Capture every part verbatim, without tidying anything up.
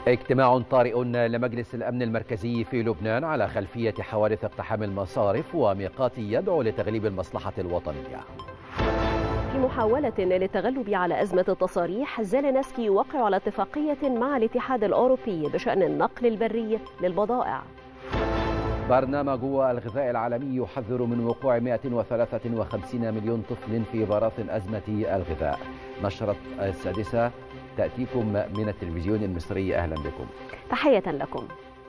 اجتماع طارئ لمجلس الأمن المركزي في لبنان على خلفية حوادث اقتحام المصارف وميقات يدعو لتغليب المصلحة الوطنية. في محاولة للتغلب على أزمة التصاريح، زيلينسكي يوقع على اتفاقية مع الاتحاد الأوروبي بشأن النقل البري للبضائع. برنامج الغذاء العالمي يحذر من وقوع مئة وثلاثة وخمسين مليون طفل في براثن أزمة الغذاء. نشرة السادسة تأتيكم من التلفزيون المصري، أهلا بكم. تحية لكم.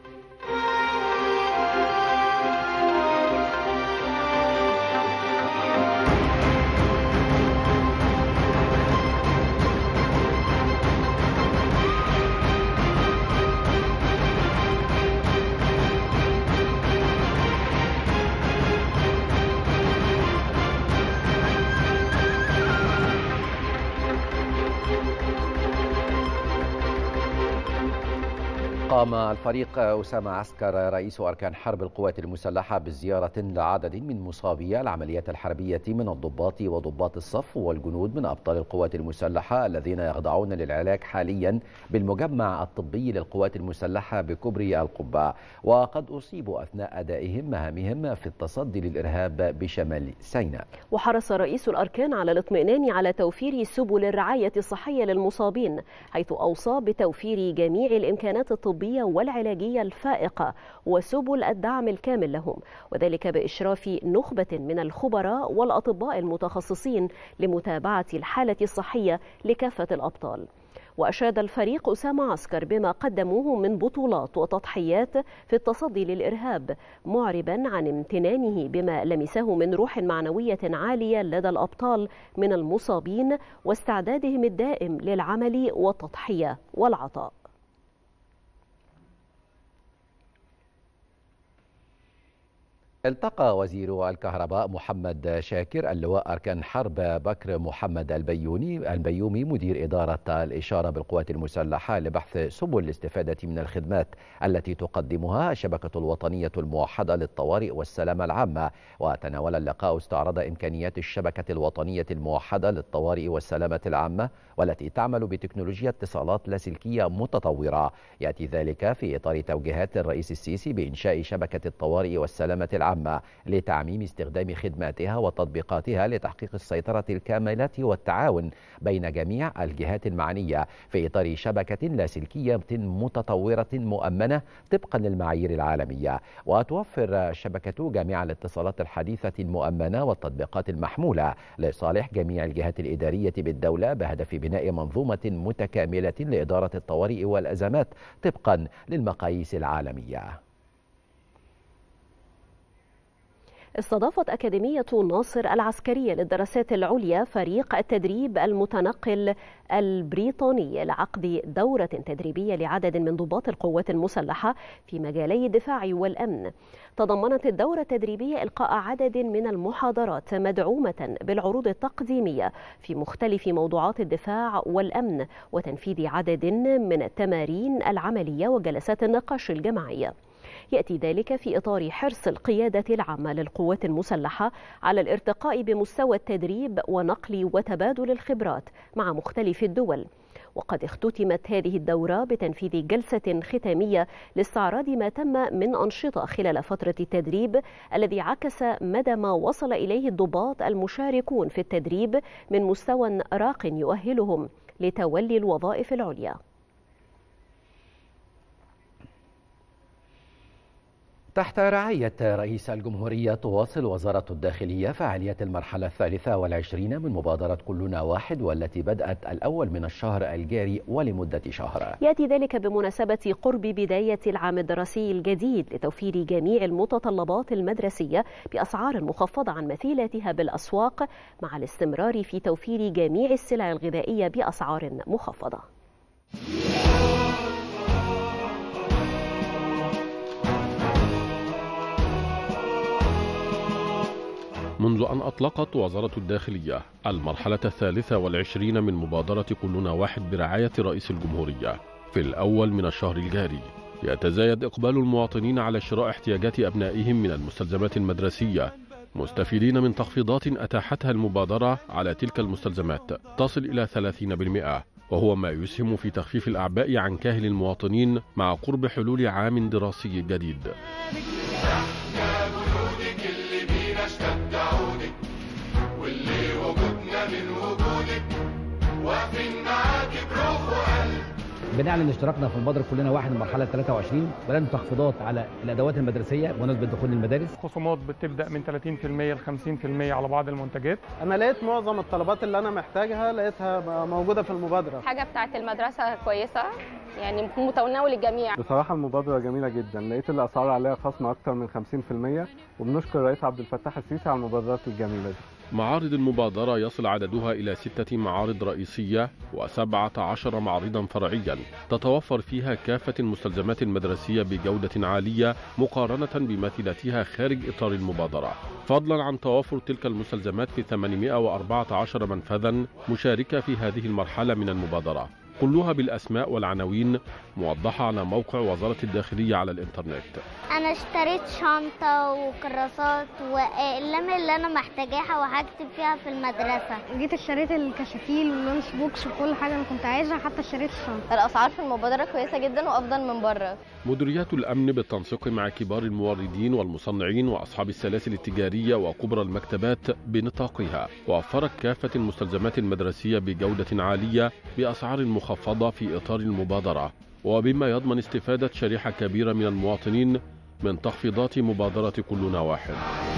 قام الفريق أسامة عسكر رئيس أركان حرب القوات المسلحة بزيارة لعدد من مصابي العمليات الحربية من الضباط وضباط الصف والجنود من أبطال القوات المسلحة الذين يخضعون للعلاج حاليا بالمجمع الطبي للقوات المسلحة بكوبري القبة، وقد أصيبوا أثناء أدائهم مهامهم في التصدي للإرهاب بشمال سيناء. وحرص رئيس الأركان على الاطمئنان على توفير سبل الرعاية الصحية للمصابين، حيث أوصى بتوفير جميع الإمكانات الطبية والعلاجية الفائقة وسبل الدعم الكامل لهم، وذلك بإشراف نخبة من الخبراء والأطباء المتخصصين لمتابعة الحالة الصحية لكافة الأبطال. وأشاد الفريق أسامة عسكر بما قدموه من بطولات وتضحيات في التصدي للإرهاب، معربا عن امتنانه بما لمسه من روح معنوية عالية لدى الأبطال من المصابين واستعدادهم الدائم للعمل والتضحية والعطاء. التقى وزير الكهرباء محمد شاكر اللواء أركان حرب بكر محمد البيوني البيومي مدير إدارة الإشارة بالقوات المسلحة لبحث سبل الاستفادة من الخدمات التي تقدمها الشبكة الوطنية الموحدة للطوارئ والسلامة العامة. وتناول اللقاء استعراض إمكانيات الشبكة الوطنية الموحدة للطوارئ والسلامة العامة والتي تعمل بتكنولوجيا اتصالات لاسلكية متطورة. يأتي ذلك في إطار توجيهات الرئيس السيسي بإنشاء شبكة الطوارئ والسلامة العامة لتعميم استخدام خدماتها وتطبيقاتها لتحقيق السيطرة الكاملة والتعاون بين جميع الجهات المعنية في إطار شبكة لاسلكية متطورة مؤمنة طبقا للمعايير العالمية. وتوفر الشبكة جميع الاتصالات الحديثة المؤمنة والتطبيقات المحمولة لصالح جميع الجهات الإدارية بالدولة بهدف بناء منظومة متكاملة لإدارة الطوارئ والأزمات طبقا للمقاييس العالمية. استضافت أكاديمية ناصر العسكرية للدراسات العليا فريق التدريب المتنقل البريطاني لعقد دورة تدريبية لعدد من ضباط القوات المسلحة في مجالي الدفاع والأمن. تضمنت الدورة التدريبية إلقاء عدد من المحاضرات مدعومة بالعروض التقديمية في مختلف موضوعات الدفاع والأمن وتنفيذ عدد من التمارين العملية وجلسات النقاش الجماعية. يأتي ذلك في إطار حرص القيادة العامة للقوات المسلحة على الارتقاء بمستوى التدريب ونقل وتبادل الخبرات مع مختلف الدول. وقد اختتمت هذه الدورة بتنفيذ جلسة ختامية لاستعراض ما تم من أنشطة خلال فترة التدريب الذي عكس مدى ما وصل إليه الضباط المشاركون في التدريب من مستوى راق يؤهلهم لتولي الوظائف العليا. تحت رعاية رئيس الجمهورية تواصل وزارة الداخلية فعاليات المرحلة الثالثة والعشرين من مبادرة كلنا واحد والتي بدأت الأول من الشهر الجاري ولمدة شهر. يأتي ذلك بمناسبة قرب بداية العام الدراسي الجديد لتوفير جميع المتطلبات المدرسية بأسعار مخفضة عن مثيلاتها بالأسواق مع الاستمرار في توفير جميع السلع الغذائية بأسعار مخفضة. منذ أن أطلقت وزارة الداخلية المرحلة الثالثة والعشرين من مبادرة كلنا واحد برعاية رئيس الجمهورية في الأول من الشهر الجاري، يتزايد إقبال المواطنين على شراء احتياجات أبنائهم من المستلزمات المدرسية، مستفيدين من تخفيضات أتاحتها المبادرة على تلك المستلزمات تصل إلى ثلاثين بالمئة، وهو ما يسهم في تخفيف الأعباء عن كاهل المواطنين مع قرب حلول عام دراسي جديد. واللي وجودنا من وجودك واقفين معاكي بروح وقلب. بنعلن اشتراكنا في مبادرة كلنا واحد المرحلة ثلاثة وعشرين، بدأنا تخفيضات على الأدوات المدرسية بمناسبة دخول المدارس. خصومات بتبدأ من ثلاثين بالمئة ل خمسين بالمئة على بعض المنتجات. أنا لقيت معظم الطلبات اللي أنا محتاجها لقيتها موجودة في المبادرة. حاجة بتاعت المدرسة كويسة، يعني متناول للجميع. بصراحة المبادرة جميلة جدا، لقيت الأسعار عليها خصم أكثر من خمسين بالمئة، وبنشكر الرئيس عبد الفتاح السيسي على المبادرات الجميلة دي. معارض المبادرة يصل عددها إلى ستة معارض رئيسية وسبعة عشر معرضا فرعيا تتوفر فيها كافة المستلزمات المدرسية بجودة عالية مقارنة بمثيلاتها خارج إطار المبادرة، فضلا عن توافر تلك المستلزمات في ثمانمئة وأربعة عشر منفذا مشاركة في هذه المرحلة من المبادرة، كلها بالأسماء والعناوين موضحة على موقع وزارة الداخلية على الإنترنت. أنا اشتريت شنطة وكراسات والأقلام اللي أنا محتاجاها وهكتب فيها في المدرسة. جيت اشتريت الكشاكيل واللانش بوكس وكل حاجة أنا كنت عايزها، حتى اشتريت الشنطة. الأسعار في المبادرة كويسة جدا وأفضل من بره. مديريات الأمن بالتنسيق مع كبار الموردين والمصنعين وأصحاب السلاسل التجارية وكبرى المكتبات بنطاقها وفرت كافة المستلزمات المدرسية بجودة عالية بأسعار مخفضة في إطار المبادرة، وبما يضمن استفادة شريحة كبيرة من المواطنين من تخفيضات مبادرة كلنا واحد.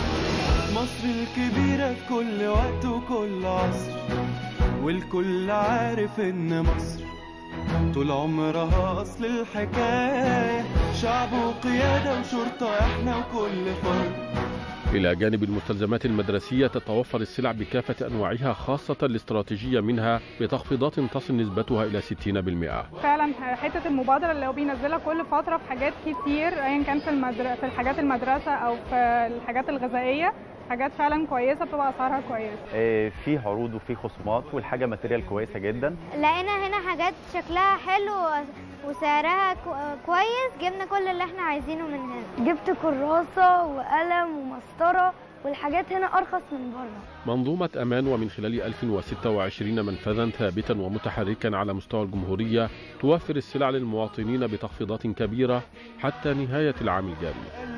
مصر الكبيرة في كل وقت وكل عصر، والكل عارف إن مصر طول عمرها أصل الحكاية، شعب وقيادة وشرطة إحنا وكل فرد. إلى جانب المستلزمات المدرسية تتوفر السلع بكافة أنواعها خاصة الاستراتيجية منها بتخفيضات تصل نسبتها إلى ستين بالمئة. فعلا حتة المبادرة اللي هو بينزلها كل فترة في حاجات كتير أيا كان في المدر... في الحاجات المدرسة أو في الحاجات الغذائية، حاجات فعلا كويسة بتبقى أسعارها كويسة. في عروض وفي خصومات والحاجة ماتيريال كويسة جدا. لقينا هنا حاجات شكلها حلو وسعرها كويس، جبنا كل اللي احنا عايزينه من هنا. جبت كراسة وقلم ومسطرة والحاجات هنا أرخص من بره. منظومة أمان ومن خلال ألف وستة وعشرين منفذا ثابتا ومتحركا على مستوى الجمهورية توفر السلع للمواطنين بتخفيضات كبيرة حتى نهاية العام الجاري.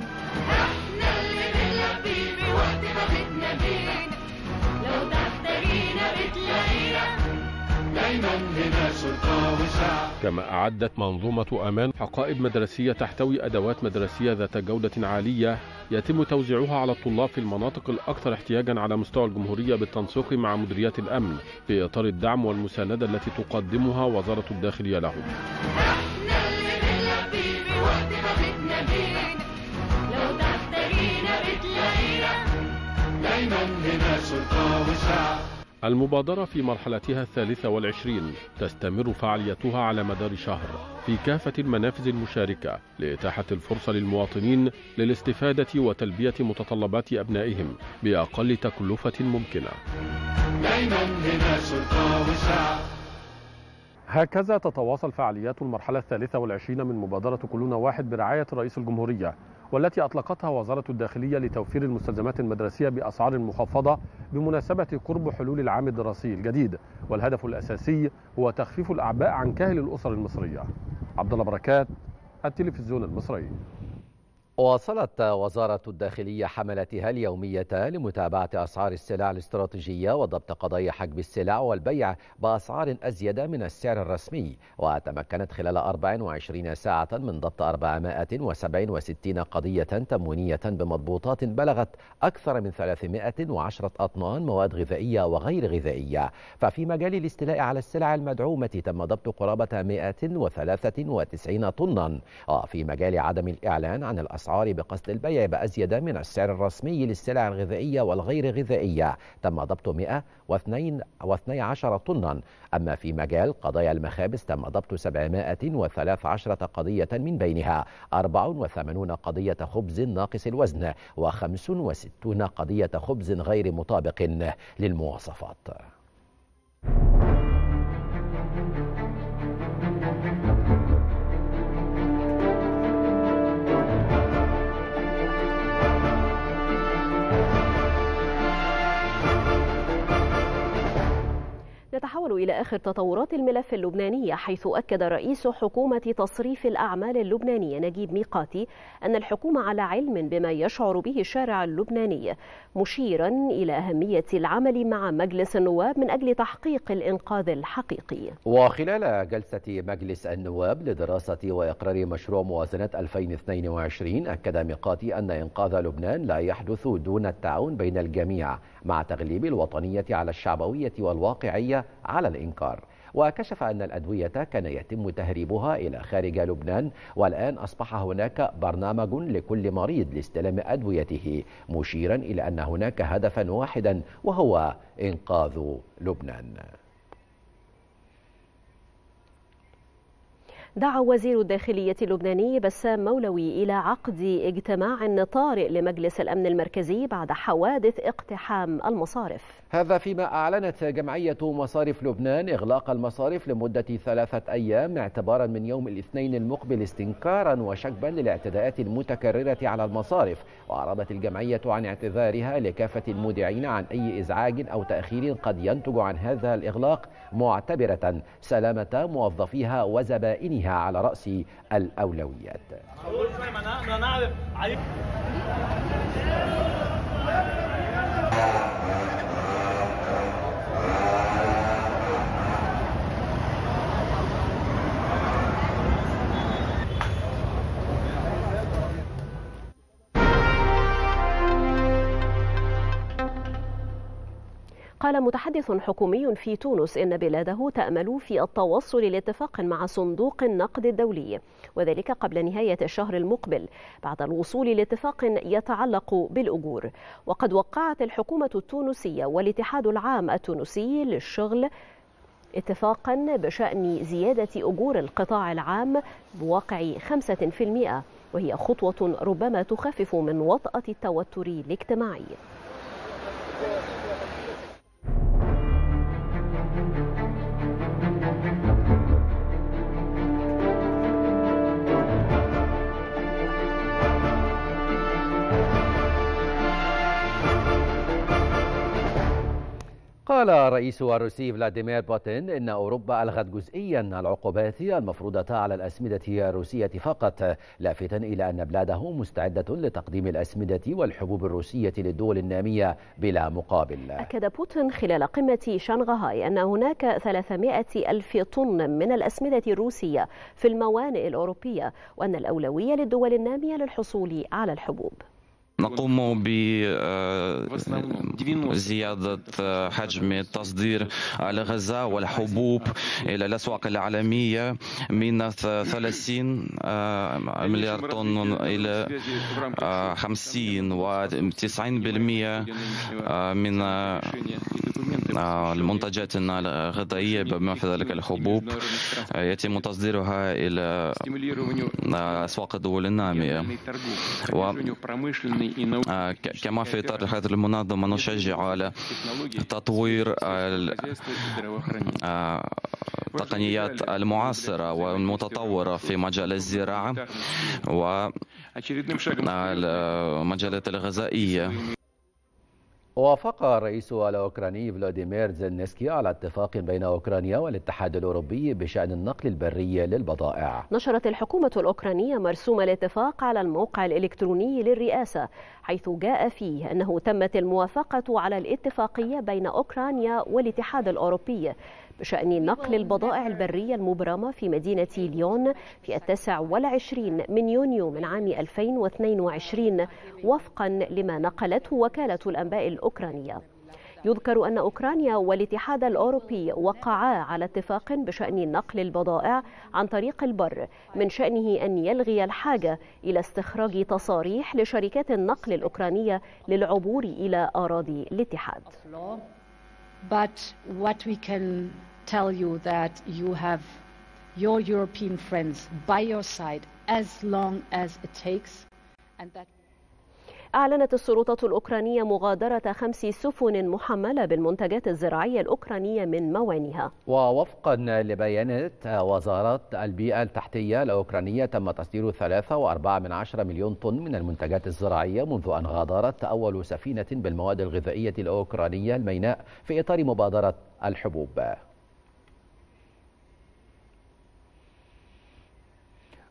كما أعدت منظومة أمان حقائب مدرسية تحتوي أدوات مدرسية ذات جودة عالية يتم توزيعها على الطلاب في المناطق الأكثر احتياجا على مستوى الجمهورية بالتنسيق مع مديريات الأمن في إطار الدعم والمساندة التي تقدمها وزارة الداخلية لهم. المبادرة في مرحلتها الثالثة والعشرين تستمر فعاليتها على مدار شهر في كافة المنافذ المشاركة لإتاحة الفرصة للمواطنين للاستفادة وتلبية متطلبات أبنائهم بأقل تكلفة ممكنة. دايما هنا شرطة وشعب. هكذا تتواصل فعاليات المرحلة الثالثة والعشرين من مبادرة كلنا واحد برعاية رئيس الجمهورية، والتي أطلقتها وزارة الداخلية لتوفير المستلزمات المدرسية بأسعار مخفضة بمناسبة قرب حلول العام الدراسي الجديد، والهدف الأساسي هو تخفيف الأعباء عن كاهل الأسر المصرية. عبد الله بركات، التلفزيون المصري. واصلت وزارة الداخلية حملاتها اليومية لمتابعة أسعار السلع الاستراتيجية وضبط قضايا حجب السلع والبيع بأسعار أزيد من السعر الرسمي، وتمكنت خلال أربع وعشرين ساعة من ضبط أربعمائة وسبعة وستين قضية تموينية بمضبوطات بلغت أكثر من ثلاثمائة وعشرة أطنان مواد غذائية وغير غذائية. ففي مجال الاستيلاء على السلع المدعومة تم ضبط قرابة مائة وثلاثة وتسعين طنا، وفي مجال عدم الإعلان عن الأسعار بقصد البيع بأزيد من السعر الرسمي للسلع الغذائية والغير غذائية تم ضبط مائة واثني عشر طنا. أما في مجال قضايا المخابز تم ضبط سبعمائة وثلاث عشرة قضية، من بينها أربع وثمانين قضية خبز ناقص الوزن وخمس وستين قضية خبز غير مطابق للمواصفات. نتحول إلى آخر تطورات الملف اللبناني، حيث أكد رئيس حكومة تصريف الأعمال اللبنانية نجيب ميقاتي أن الحكومة على علم بما يشعر به الشارع اللبناني، مشيرا إلى أهمية العمل مع مجلس النواب من أجل تحقيق الإنقاذ الحقيقي. وخلال جلسة مجلس النواب لدراسة وإقرار مشروع موازنة ألفين واثنين وعشرين، أكد ميقاتي أن إنقاذ لبنان لا يحدث دون التعاون بين الجميع مع تغليب الوطنية على الشعبوية والواقعية على الإنكار. وكشف أن الأدوية كان يتم تهريبها إلى خارج لبنان، والآن أصبح هناك برنامج لكل مريض لاستلام أدويته، مشيرا إلى أن هناك هدفا واحدا وهو إنقاذ لبنان. دعا وزير الداخلية اللبناني بسام مولوي إلى عقد اجتماع طارئ لمجلس الأمن المركزي بعد حوادث اقتحام المصارف. هذا فيما أعلنت جمعية مصارف لبنان إغلاق المصارف لمدة ثلاثة أيام اعتبارا من يوم الاثنين المقبل، استنكارا وشكبا للاعتداءات المتكررة على المصارف. وأعربت الجمعية عن اعتذارها لكافة المودعين عن أي إزعاج أو تأخير قد ينتج عن هذا الإغلاق، معتبرة سلامة موظفيها وزبائنها على رأس الأولويات. قال متحدث حكومي في تونس إن بلاده تأمل في التوصل لاتفاق مع صندوق النقد الدولي، وذلك قبل نهاية الشهر المقبل بعد الوصول لاتفاق يتعلق بالأجور. وقد وقعت الحكومة التونسية والاتحاد العام التونسي للشغل اتفاقا بشأن زيادة أجور القطاع العام بواقع خمسة في المئة، وهي خطوة ربما تخفف من وطأة التوتر الاجتماعي. قال الرئيس الروسي فلاديمير بوتين إن أوروبا ألغت جزئيا العقوبات المفروضة على الأسمدة الروسية فقط، لافتا إلى أن بلاده مستعدة لتقديم الأسمدة والحبوب الروسية للدول النامية بلا مقابل. أكد بوتين خلال قمة شنغهاي أن هناك ثلاثمائة ألف طن من الأسمدة الروسية في الموانئ الأوروبية، وأن الأولوية للدول النامية للحصول على الحبوب. نقوم بزيادة حجم تصدير الغذاء والحبوب إلى الأسواق العالمية من ثلاثين مليار طن إلى خمسين وتسعين بالمئة من المنتجات الغذائية بما في ذلك الحبوب يتم تصديرها إلى أسواق الدول النامية. كما في إطار هذه المنظمة نشجع على تطوير التقنيات المعاصرة والمتطورة في مجال الزراعة والمجالات الغذائية. وافق الرئيس الأوكراني فلاديمير زيلنسكي على اتفاق بين أوكرانيا والاتحاد الأوروبي بشأن النقل البري للبضائع. نشرت الحكومة الأوكرانية مرسوم الاتفاق على الموقع الإلكتروني للرئاسة، حيث جاء فيه أنه تمت الموافقة على الاتفاقية بين أوكرانيا والاتحاد الأوروبي بشأن نقل البضائع البرية المبرمة في مدينة ليون في التاسع والعشرين من يونيو من عام ألفين واثنين وعشرين، وفقا لما نقلته وكالة الأنباء الأوكرانية. يذكر أن أوكرانيا والاتحاد الأوروبي وقعا على اتفاق بشأن نقل البضائع عن طريق البر، من شأنه أن يلغي الحاجة إلى استخراج تصاريح لشركات النقل الأوكرانية للعبور إلى أراضي الاتحاد. But what we can tell you that you have your European friends by your side as long as it takes, and that أعلنت السلطات الأوكرانية مغادرة خمس سفن محملة بالمنتجات الزراعية الأوكرانية من موانئها. ووفقا لبيانات وزارة البيئة التحتية الأوكرانية تم تصدير ثلاثة وأربعة من عشرة مليون طن من المنتجات الزراعية منذ أن غادرت أول سفينة بالمواد الغذائية الأوكرانية الميناء في إطار مبادرة الحبوب.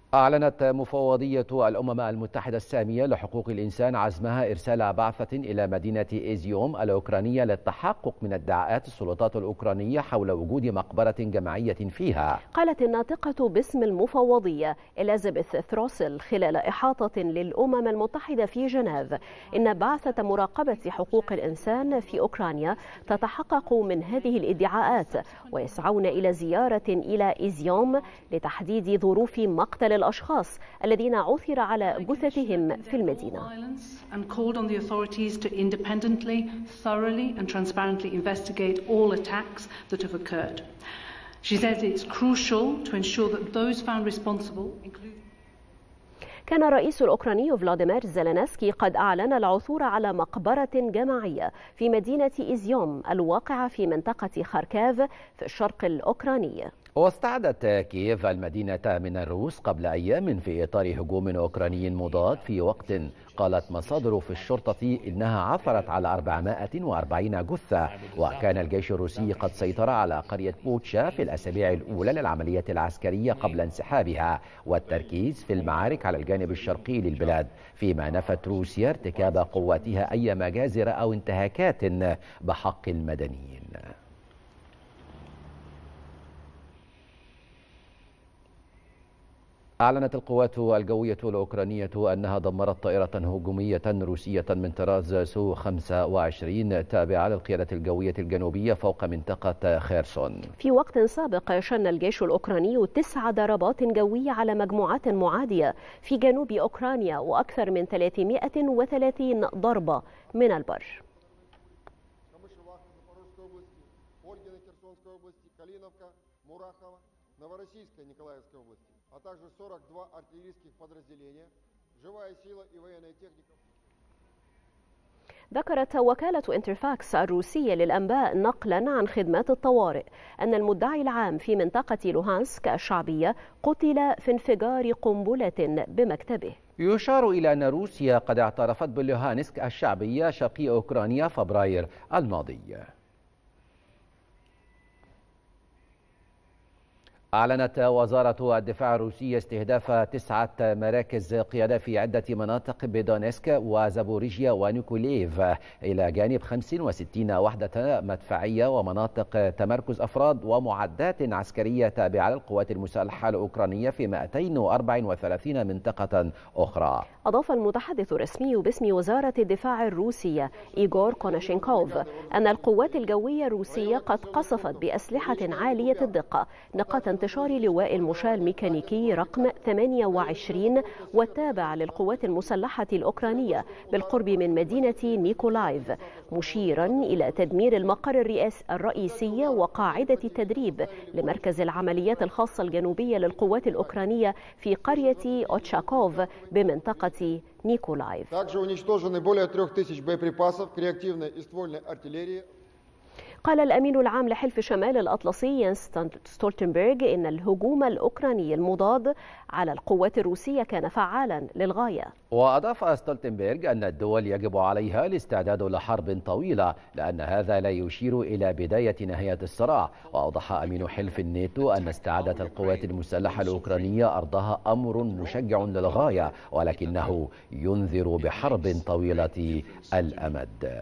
أعلنت مفوضية الأمم المتحدة السامية لحقوق الإنسان عزمها إرسال بعثة إلى مدينة إيزيوم الأوكرانية للتحقق من ادعاءات السلطات الأوكرانية حول وجود مقبرة جماعية فيها. قالت الناطقة باسم المفوضية إليزابيث ثروسل خلال إحاطة للأمم المتحدة في جنيف إن بعثة مراقبة حقوق الإنسان في أوكرانيا تتحقق من هذه الادعاءات ويسعون إلى زيارة إلى إيزيوم لتحديد ظروف مقتل الأشخاص الذين عثر على جثثهم في المدينة. And called on the authorities to independently, thoroughly and transparently investigate all attacks that have occurred. She says it's crucial to ensure that those found responsible include. كان الرئيس الأوكراني فلاديمير زيلينسكي قد أعلن العثور على مقبرة جماعية في مدينة إيزيوم الواقعة في منطقة خاركيف في الشرق الأوكراني. واستعادت كييف المدينة من الروس قبل أيام في إطار هجوم أوكراني مضاد، في وقت قالت مصادر في الشرطة إنها عثرت على أربعمائة وأربعين جثة. وكان الجيش الروسي قد سيطر على قرية بوتشا في الأسابيع الأولى للعملية العسكرية قبل انسحابها والتركيز في المعارك على الجانب الشرقي للبلاد، فيما نفت روسيا ارتكاب قواتها أي مجازر أو انتهاكات بحق المدنيين. أعلنت القوات الجوية الأوكرانية أنها دمرت طائرة هجومية روسية من طراز سو خمسة وعشرين تابعة للقيادة الجوية الجنوبية فوق منطقة خيرسون. في وقت سابق شن الجيش الأوكراني تسع ضربات جوية على مجموعات معادية في جنوب أوكرانيا وأكثر من ثلاثمائة وثلاثين ضربة من البر. а также сорок два артиллерийских подразделения, живая сила и военная техника. ذكرت وكالة انترفاكس الروسية للأنباء نقلا عن خدمات الطوارئ أن المدعي العام في منطقة لوهانسك الشعبية قتل في انفجار قنبلة بمكتبه. يشار إلى أن روسيا قد اعترفت بلوهانسك الشعبية شرقي أوكرانيا فبراير الماضي. أعلنت وزارة الدفاع الروسية استهداف تسعة مراكز قيادة في عدة مناطق بدونيسك وزابوريجيا ونيكوليف، إلى جانب خمس وستين وحدة مدفعية ومناطق تمركز أفراد ومعدات عسكرية تابعة للقوات المسلحة الأوكرانية في مئتين وأربعة وثلاثين منطقة أخرى. أضاف المتحدث الرسمي باسم وزارة الدفاع الروسية إيغور كوناشينكوف أن القوات الجوية الروسية قد قصفت بأسلحة عالية الدقة نقاط انتشار لواء المشاة الميكانيكي رقم ثمانية وعشرين والتابع للقوات المسلحة الأوكرانية بالقرب من مدينة نيكولايف، مشيرا إلى تدمير المقر الرئيسي وقاعدة التدريب لمركز العمليات الخاصة الجنوبية للقوات الأوكرانية في قرية أوتشاكوف بمنطقة نيكولايف. قال الأمين العام لحلف شمال الأطلسي يانس ستولتنبرغ إن الهجوم الأوكراني المضاد على القوات الروسية كان فعالا للغاية. وأضاف ستولتنبرغ أن الدول يجب عليها الاستعداد لحرب طويلة لأن هذا لا يشير إلى بداية نهاية الصراع. وأوضح أمين حلف الناتو أن استعادة القوات المسلحة الأوكرانية أرضها أمر مشجع للغاية ولكنه ينذر بحرب طويلة الأمد.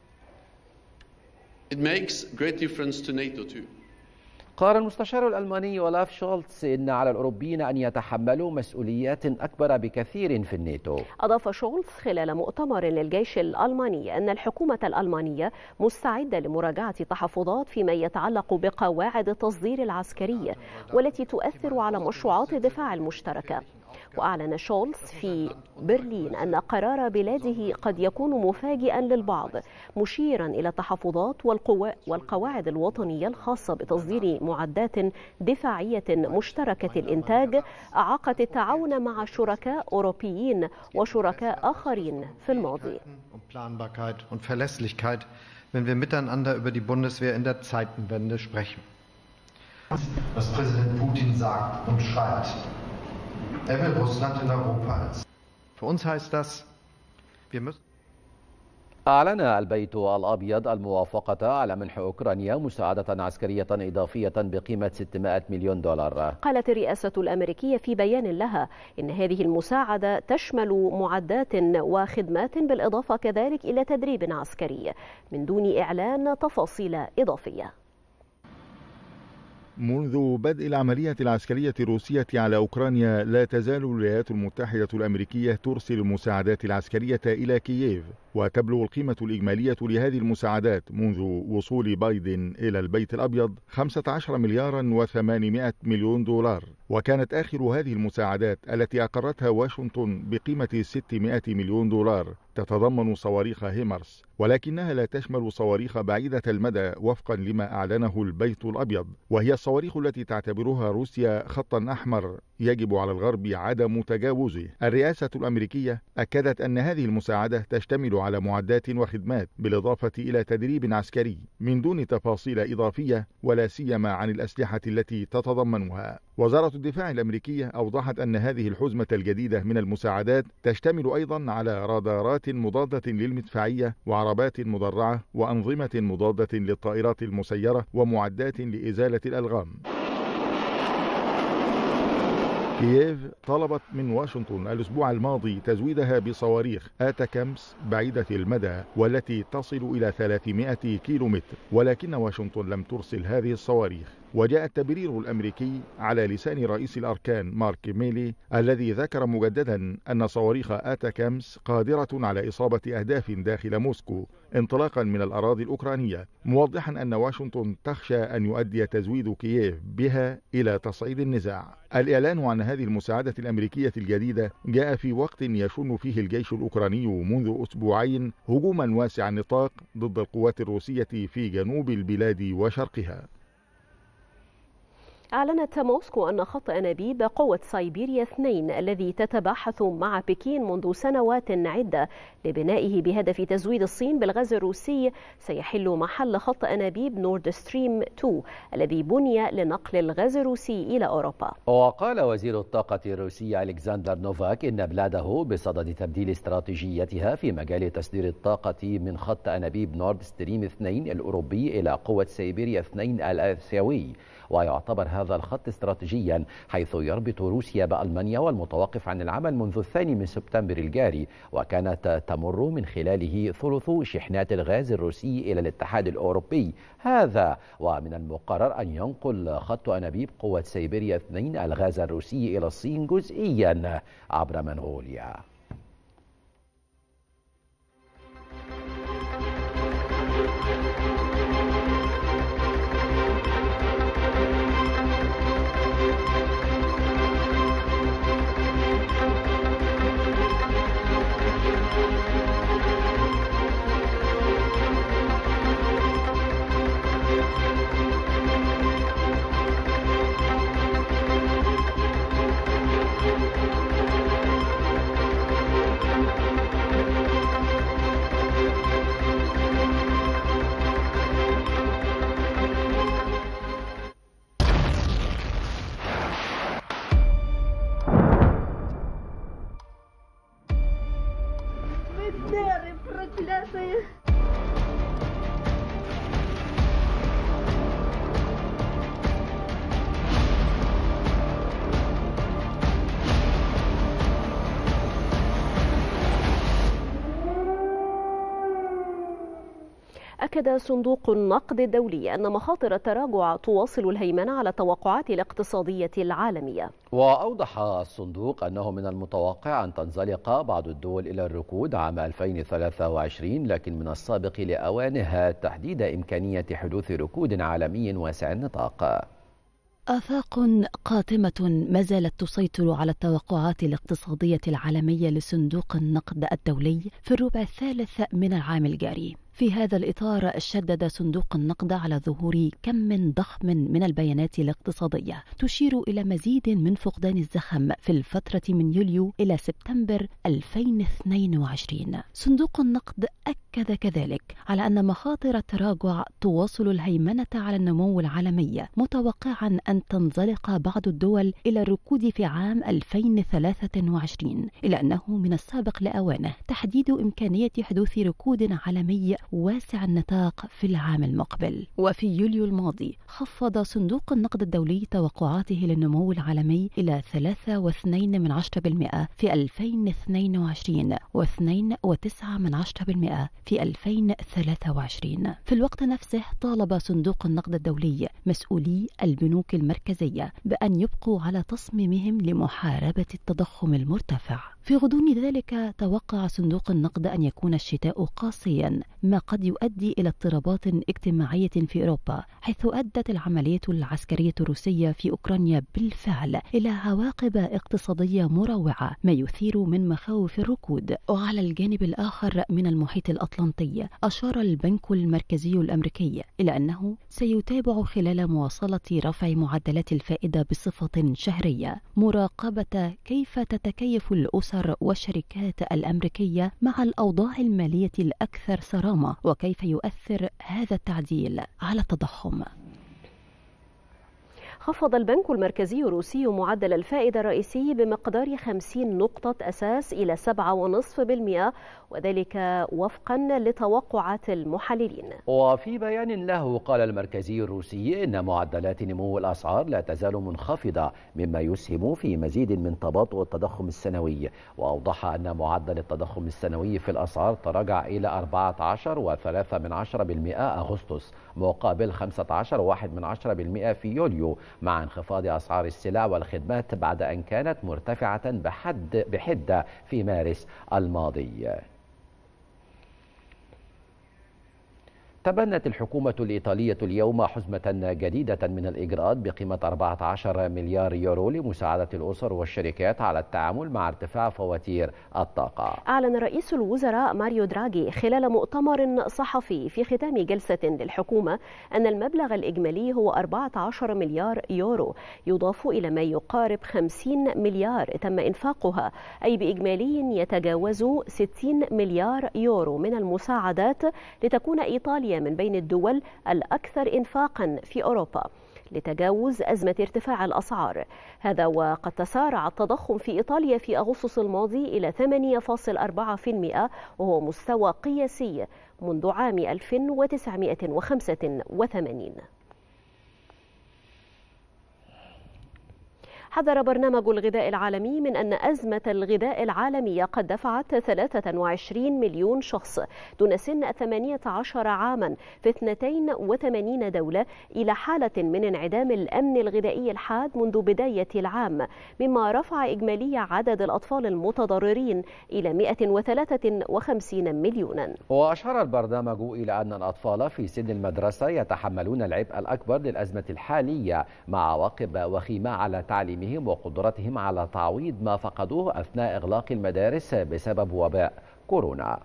It makes great difference to NATO too. قال المستشار الألماني اولاف شولتز إن على الأوروبيين أن يتحملوا مسؤوليات أكبر بكثير في الناتو. أضاف شولتز خلال مؤتمر للجيش الألماني أن الحكومة الألمانية مستعدة لمراجعة تحفظات فيما يتعلق بقواعد التصدير العسكري والتي تؤثر على مشروعات الدفاع المشتركة. وأعلن شولتز في برلين أن قرار بلاده قد يكون مفاجئا للبعض، مشيرا إلى التحفظات والقواعد الوطنية الخاصة بتصدير معدات دفاعية مشتركة الإنتاج أعاقت التعاون مع شركاء أوروبيين وشركاء آخرين في الماضي. wenn wir miteinander über die Bundeswehr in der Zeitenwende sprechen. Was Präsident Putin sagt und schreibt. Er will Russland in Europa als. Für uns heißt das, wir müssen. أعلن البيت الأبيض الموافقة على منح أوكرانيا مساعدة عسكرية إضافية بقيمة ستمائة مليون دولار. قالت الرئاسة الأمريكية في بيان لها إن هذه المساعدة تشمل معدات وخدمات بالإضافة كذلك إلى تدريب عسكري من دون إعلان تفاصيل إضافية. منذ بدء العملية العسكرية الروسية على أوكرانيا لا تزال الولايات المتحدة الأمريكية ترسل المساعدات العسكرية إلى كييف، وتبلغ القيمة الإجمالية لهذه المساعدات منذ وصول بايدن إلى البيت الأبيض خمسة عشر مليارا وثمانمائة مليون دولار، وكانت آخر هذه المساعدات التي أقرتها واشنطن بقيمة ستمائة مليون دولار تتضمن صواريخ هيمارس، ولكنها لا تشمل صواريخ بعيدة المدى وفقا لما أعلنه البيت الأبيض، وهي الصواريخ التي تعتبرها روسيا خطا أحمر يجب على الغرب عدم تجاوزه. الرئاسة الأمريكية أكدت أن هذه المساعدة تشتمل على معدات وخدمات بالإضافة إلى تدريب عسكري من دون تفاصيل إضافية ولا سيما عن الأسلحة التي تتضمنها. وزارة الدفاع الأمريكية أوضحت أن هذه الحزمة الجديدة من المساعدات تشتمل أيضا على رادارات مضادة للمدفعية وعربات مدرعة وأنظمة مضادة للطائرات المسيرة ومعدات لإزالة الألغام. كييف طلبت من واشنطن الأسبوع الماضي تزويدها بصواريخ آتاكامس بعيدة المدى والتي تصل إلى ثلاثمائة كيلومتر، ولكن واشنطن لم ترسل هذه الصواريخ. وجاء التبرير الأمريكي على لسان رئيس الأركان مارك ميلي الذي ذكر مجددا أن صواريخ آتاكامس قادرة على إصابة أهداف داخل موسكو انطلاقا من الأراضي الأوكرانية، موضحا أن واشنطن تخشى أن يؤدي تزويد كييف بها إلى تصعيد النزاع. الإعلان عن هذه المساعدة الأمريكية الجديدة جاء في وقت يشن فيه الجيش الأوكراني منذ أسبوعين هجوما واسع النطاق ضد القوات الروسية في جنوب البلاد وشرقها. أعلنت موسكو أن خط أنابيب قوة سيبيريا اثنين الذي تتباحث مع بكين منذ سنوات عدة لبنائه بهدف تزويد الصين بالغاز الروسي سيحل محل خط أنابيب نورد ستريم اثنين الذي بني لنقل الغاز الروسي إلى أوروبا. وقال وزير الطاقة الروسي ألكسندر نوفاك إن بلاده بصدد تبديل استراتيجيتها في مجال تصدير الطاقة من خط أنابيب نورد ستريم اثنين الأوروبي إلى قوة سيبيريا اثنين الآسيوي، ويعتبر هذا الخط استراتيجيا حيث يربط روسيا بألمانيا والمتوقف عن العمل منذ الثاني من سبتمبر الجاري، وكانت تمر من خلاله ثلث شحنات الغاز الروسي إلى الاتحاد الأوروبي. هذا ومن المقرر أن ينقل خط أنابيب قوة سيبيريا اثنين الغاز الروسي إلى الصين جزئيا عبر منغوليا. أكد صندوق النقد الدولي أن مخاطر التراجع تواصل الهيمنة على التوقعات الاقتصادية العالمية. وأوضح الصندوق أنه من المتوقع أن تنزلق بعض الدول إلى الركود عام ألفين وثلاثة وعشرين، لكن من السابق لأوانها تحديد إمكانية حدوث ركود عالمي واسع النطاق. آفاق قاتمة ما زالت تسيطر على التوقعات الاقتصادية العالمية لصندوق النقد الدولي في الربع الثالث من العام الجاري. في هذا الإطار شدد صندوق النقد على ظهور كم ضخم من البيانات الاقتصادية تشير إلى مزيد من فقدان الزخم في الفترة من يوليو إلى سبتمبر ألفين واثنين وعشرين. صندوق النقد أكد كذلك على أن مخاطر التراجع تواصل الهيمنة على النمو العالمي، متوقعا أن تنزلق بعض الدول إلى الركود في عام ألفين وثلاثة وعشرين، إلا أنه من السابق لأوانه تحديد إمكانية حدوث ركود عالمي واسع النطاق في العام المقبل. وفي يوليو الماضي خفض صندوق النقد الدولي توقعاته للنمو العالمي إلى ثلاثة فاصلة اثنين من عشرة بالمئة في ألفين واثنين وعشرين واثنين فاصلة تسعة من عشرة بالمئة في ألفين وثلاثة وعشرين. في الوقت نفسه طالب صندوق النقد الدولي مسؤولي البنوك المركزية بأن يبقوا على تصميمهم لمحاربة التضخم المرتفع. في غضون ذلك توقع صندوق النقد أن يكون الشتاء قاسيا، ما قد يؤدي إلى اضطرابات اجتماعية في أوروبا، حيث أدت العملية العسكرية الروسية في أوكرانيا بالفعل إلى عواقب اقتصادية مروعة، ما يثير من مخاوف الركود. وعلى الجانب الآخر من المحيط الأطلنطي أشار البنك المركزي الأمريكي إلى أنه سيتابع خلال مواصلة رفع معدلات الفائدة بصفة شهرية مراقبة كيف تتكيف الأسر والشركات الأمريكية مع الأوضاع المالية الأكثر صرامة، وكيف يؤثر هذا التعديل على التضخم. خفض البنك المركزي الروسي معدل الفائدة الرئيسي بمقدار خمسين نقطة أساس إلى سبعة فاصلة خمسة بالمئة، وذلك وفقا لتوقعات المحللين. وفي بيان له قال المركزي الروسي إن معدلات نمو الأسعار لا تزال منخفضة، مما يسهم في مزيد من تباطؤ التضخم السنوي. وأوضح أن معدل التضخم السنوي في الأسعار تراجع إلى أربعة عشر فاصلة ثلاثة من عشرة بالمئة أغسطس، مقابل خمسة عشر فاصلة واحد من عشرة بالمئة في يوليو، مع انخفاض أسعار السلع والخدمات بعد أن كانت مرتفعة بحد بحدة في مارس الماضي. تبنت الحكومة الإيطالية اليوم حزمة جديدة من الإجراءات بقيمة أربعة عشر مليار يورو لمساعدة الأسر والشركات على التعامل مع ارتفاع فواتير الطاقة. أعلن رئيس الوزراء ماريو دراغي خلال مؤتمر صحفي في ختام جلسة للحكومة أن المبلغ الإجمالي هو أربعة عشر مليار يورو، يضاف إلى ما يقارب خمسين مليار تم إنفاقها، أي بإجمالي يتجاوز ستين مليار يورو من المساعدات، لتكون إيطاليا من بين الدول الأكثر إنفاقا في أوروبا لتجاوز أزمة ارتفاع الأسعار. هذا وقد تسارع التضخم في إيطاليا في أغسطس الماضي إلى ثمانية فاصلة أربعة بالمئة، وهو مستوى قياسي منذ عام ألف وتسعمئة وخمسة وثمانين. حذر برنامج الغذاء العالمي من أن أزمة الغذاء العالمية قد دفعت ثلاثة وعشرين مليون شخص دون سن ثمانية عشر عاما في اثنتين وثمانين دولة إلى حالة من انعدام الأمن الغذائي الحاد منذ بداية العام، مما رفع إجمالي عدد الأطفال المتضررين إلى مئة وثلاثة وخمسين مليونا. وأشار البرنامج إلى أن الأطفال في سن المدرسة يتحملون العبء الأكبر للأزمة الحالية، مع عواقب وخيمة على تعليم وقدرتهم على تعويض ما فقدوه أثناء إغلاق المدارس بسبب وباء كورونا.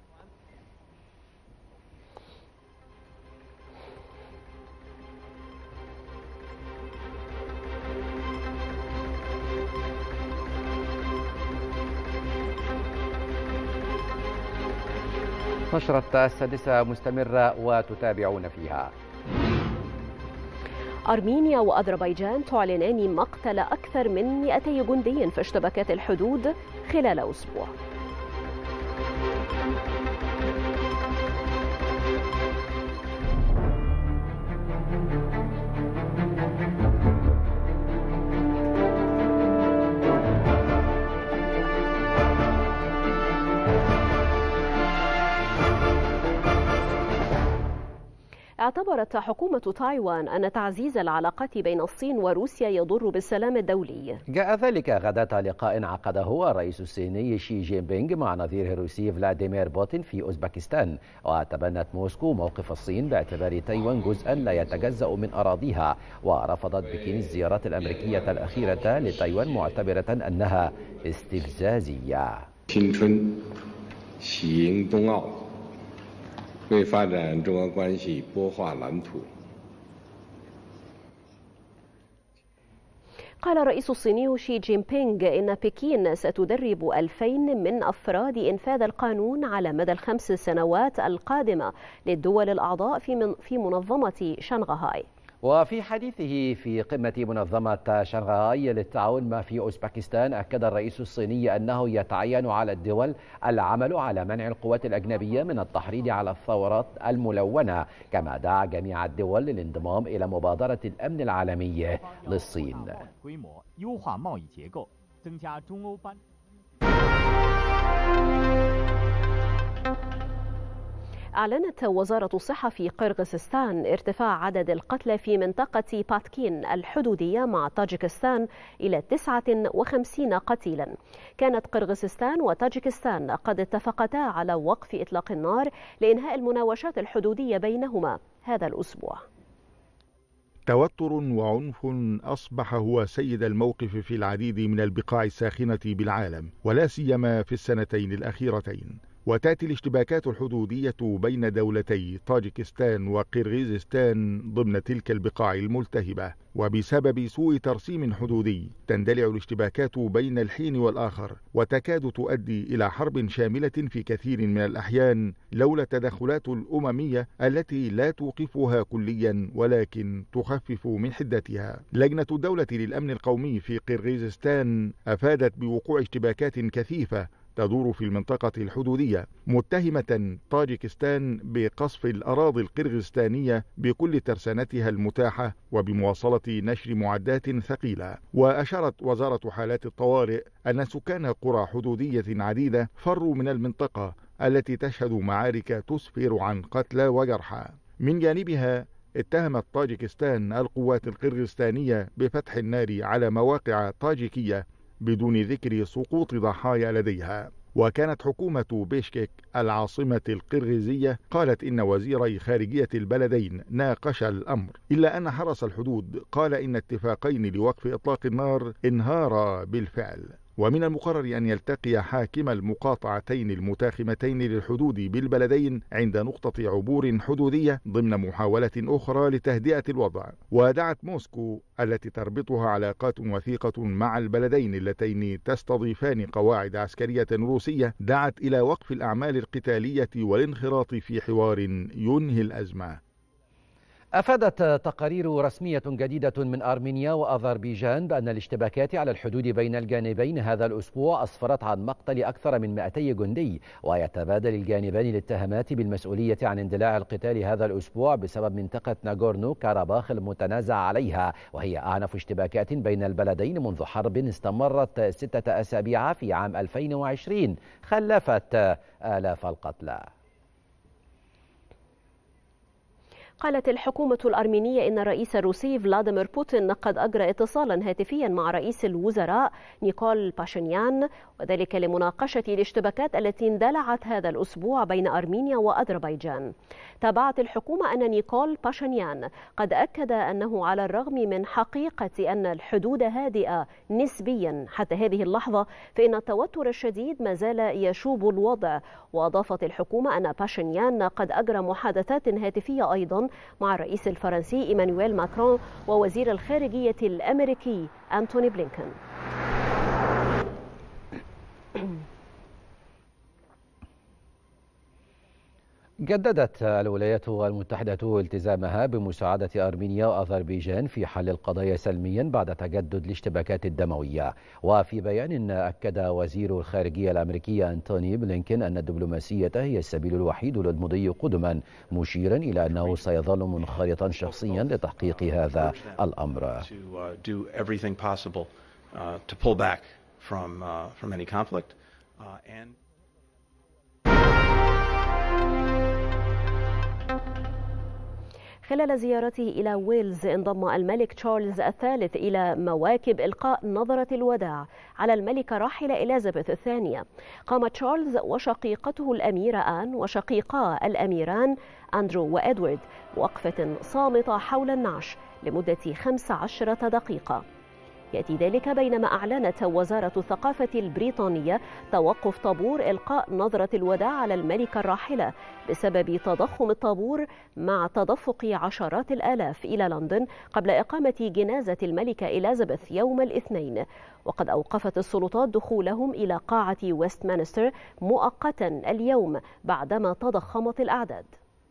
نشرة السادسة مستمرة وتتابعون فيها. أرمينيا وأذربيجان تعلنان مقتل أكثر من مئتي جندي في اشتباكات الحدود خلال أسبوع. اعتبرت حكومة تايوان أن تعزيز العلاقات بين الصين وروسيا يضر بالسلام الدولي. جاء ذلك غداة لقاء عقده الرئيس الصيني شي جين بينغ مع نظيره الروسي فلاديمير بوتين في أوزبكستان. وتبنت موسكو موقف الصين باعتبار تايوان جزءا لا يتجزأ من أراضيها، ورفضت بكين الزيارات الأمريكية الأخيرة لتايوان معتبرة أنها استفزازية. 为发展中俄关系拨画蓝图。 قال الرئيس الصيني شي جين بينغ إن بكين ستدرب ألفين من أفراد إنفاذ القانون على مدى الخمس سنوات القادمة للدول الأعضاء في في منظمة شنغهاي. وفي حديثه في قمة منظمة شنغهاي للتعاون في أوزبكستان، أكد الرئيس الصيني أنه يتعين على الدول العمل على منع القوات الأجنبية من التحريض على الثورات الملونة، كما دعا جميع الدول للانضمام إلى مبادرة الأمن العالمي للصين. أعلنت وزارة الصحة في قرغيزستان ارتفاع عدد القتلى في منطقة باتكين الحدودية مع طاجكستان إلى تسعة وخمسين قتيلا. كانت قرغيزستان وطاجكستان قد اتفقتا على وقف إطلاق النار لإنهاء المناوشات الحدودية بينهما هذا الأسبوع. توتر وعنف أصبح هو سيد الموقف في العديد من البقاع الساخنة بالعالم، ولا سيما في السنتين الأخيرتين. وتأتي الاشتباكات الحدودية بين دولتي طاجكستان وقرغيزستان ضمن تلك البقاع الملتهبة، وبسبب سوء ترسيم حدودي تندلع الاشتباكات بين الحين والآخر، وتكاد تؤدي إلى حرب شاملة في كثير من الأحيان لولا التدخلات الأممية التي لا توقفها كليا ولكن تخفف من حدتها. لجنة الدولة للأمن القومي في قرغيزستان أفادت بوقوع اشتباكات كثيفة تدور في المنطقة الحدودية، متهمة طاجكستان بقصف الأراضي القرغيزستانية بكل ترسانتها المتاحة وبمواصلة نشر معدات ثقيلة. وأشارت وزارة حالات الطوارئ أن سكان قرى حدودية عديدة فروا من المنطقة التي تشهد معارك تسفر عن قتلى وجرحى. من جانبها اتهمت طاجكستان القوات القرغيزستانية بفتح النار على مواقع طاجيكية بدون ذكر سقوط ضحايا لديها. وكانت حكومة بيشكك العاصمة القرغيزية قالت إن وزيري خارجية البلدين ناقشا الأمر، إلا أن حرس الحدود قال إن اتفاقين لوقف إطلاق النار انهارا بالفعل. ومن المقرر أن يلتقي حاكم المقاطعتين المتاخمتين للحدود بالبلدين عند نقطة عبور حدودية ضمن محاولة أخرى لتهدئة الوضع. ودعت موسكو التي تربطها علاقات وثيقة مع البلدين اللتين تستضيفان قواعد عسكرية روسية، دعت إلى وقف الأعمال القتالية والانخراط في حوار ينهي الأزمة. أفادت تقارير رسمية جديدة من أرمينيا وأذربيجان بأن الاشتباكات على الحدود بين الجانبين هذا الأسبوع أسفرت عن مقتل أكثر من مئتي جندي، ويتبادل الجانبان الاتهامات بالمسؤولية عن اندلاع القتال هذا الأسبوع بسبب منطقة ناغورنو كاراباخ المتنازع عليها، وهي أعنف اشتباكات بين البلدين منذ حرب استمرت ستة أسابيع في عام ألفين وعشرين خلفت آلاف القتلى. قالت الحكومة الأرمينية إن الرئيس الروسي فلاديمير بوتين قد أجرى اتصالا هاتفيا مع رئيس الوزراء نيكول باشينيان، وذلك لمناقشة الاشتباكات التي اندلعت هذا الأسبوع بين أرمينيا وأذربيجان. تابعت الحكومة أن نيكول باشينيان قد أكد أنه على الرغم من حقيقة أن الحدود هادئة نسبيا حتى هذه اللحظة، فإن التوتر الشديد ما زال يشوب الوضع. وأضافت الحكومة أن باشينيان قد أجرى محادثات هاتفية أيضا مع الرئيس الفرنسي إيمانويل ماكرون ووزير الخارجية الأمريكي أنتوني بلينكن. جددت الولايات المتحدة التزامها بمساعدة أرمينيا وأذربيجان في حل القضايا سلميا بعد تجدد الاشتباكات الدموية. وفي بيان أكد وزير الخارجية الأمريكي أنتوني بلينكن أن الدبلوماسية هي السبيل الوحيد للمضي قدما، مشيرا إلى أنه سيظل منخرطا شخصيا لتحقيق هذا الأمر. خلال زيارته إلى ويلز انضم الملك تشارلز الثالث إلى مواكب إلقاء نظرة الوداع على الملكة راحلة إليزابيث الثانية. قام تشارلز وشقيقته الأميرة آن وشقيقا الأميران أندرو وإدوارد وقفة صامتة حول النعش لمدة خمس عشرة دقيقة. يأتي ذلك بينما أعلنت وزارة الثقافة البريطانية توقف طابور إلقاء نظرة الوداع على الملكة الراحلة بسبب تضخم الطابور مع تدفق عشرات الآلاف إلى لندن قبل إقامة جنازة الملكة إليزابيث يوم الاثنين. وقد أوقفت السلطات دخولهم إلى قاعة ويستمنستر مؤقتا اليوم بعدما تضخمت الأعداد.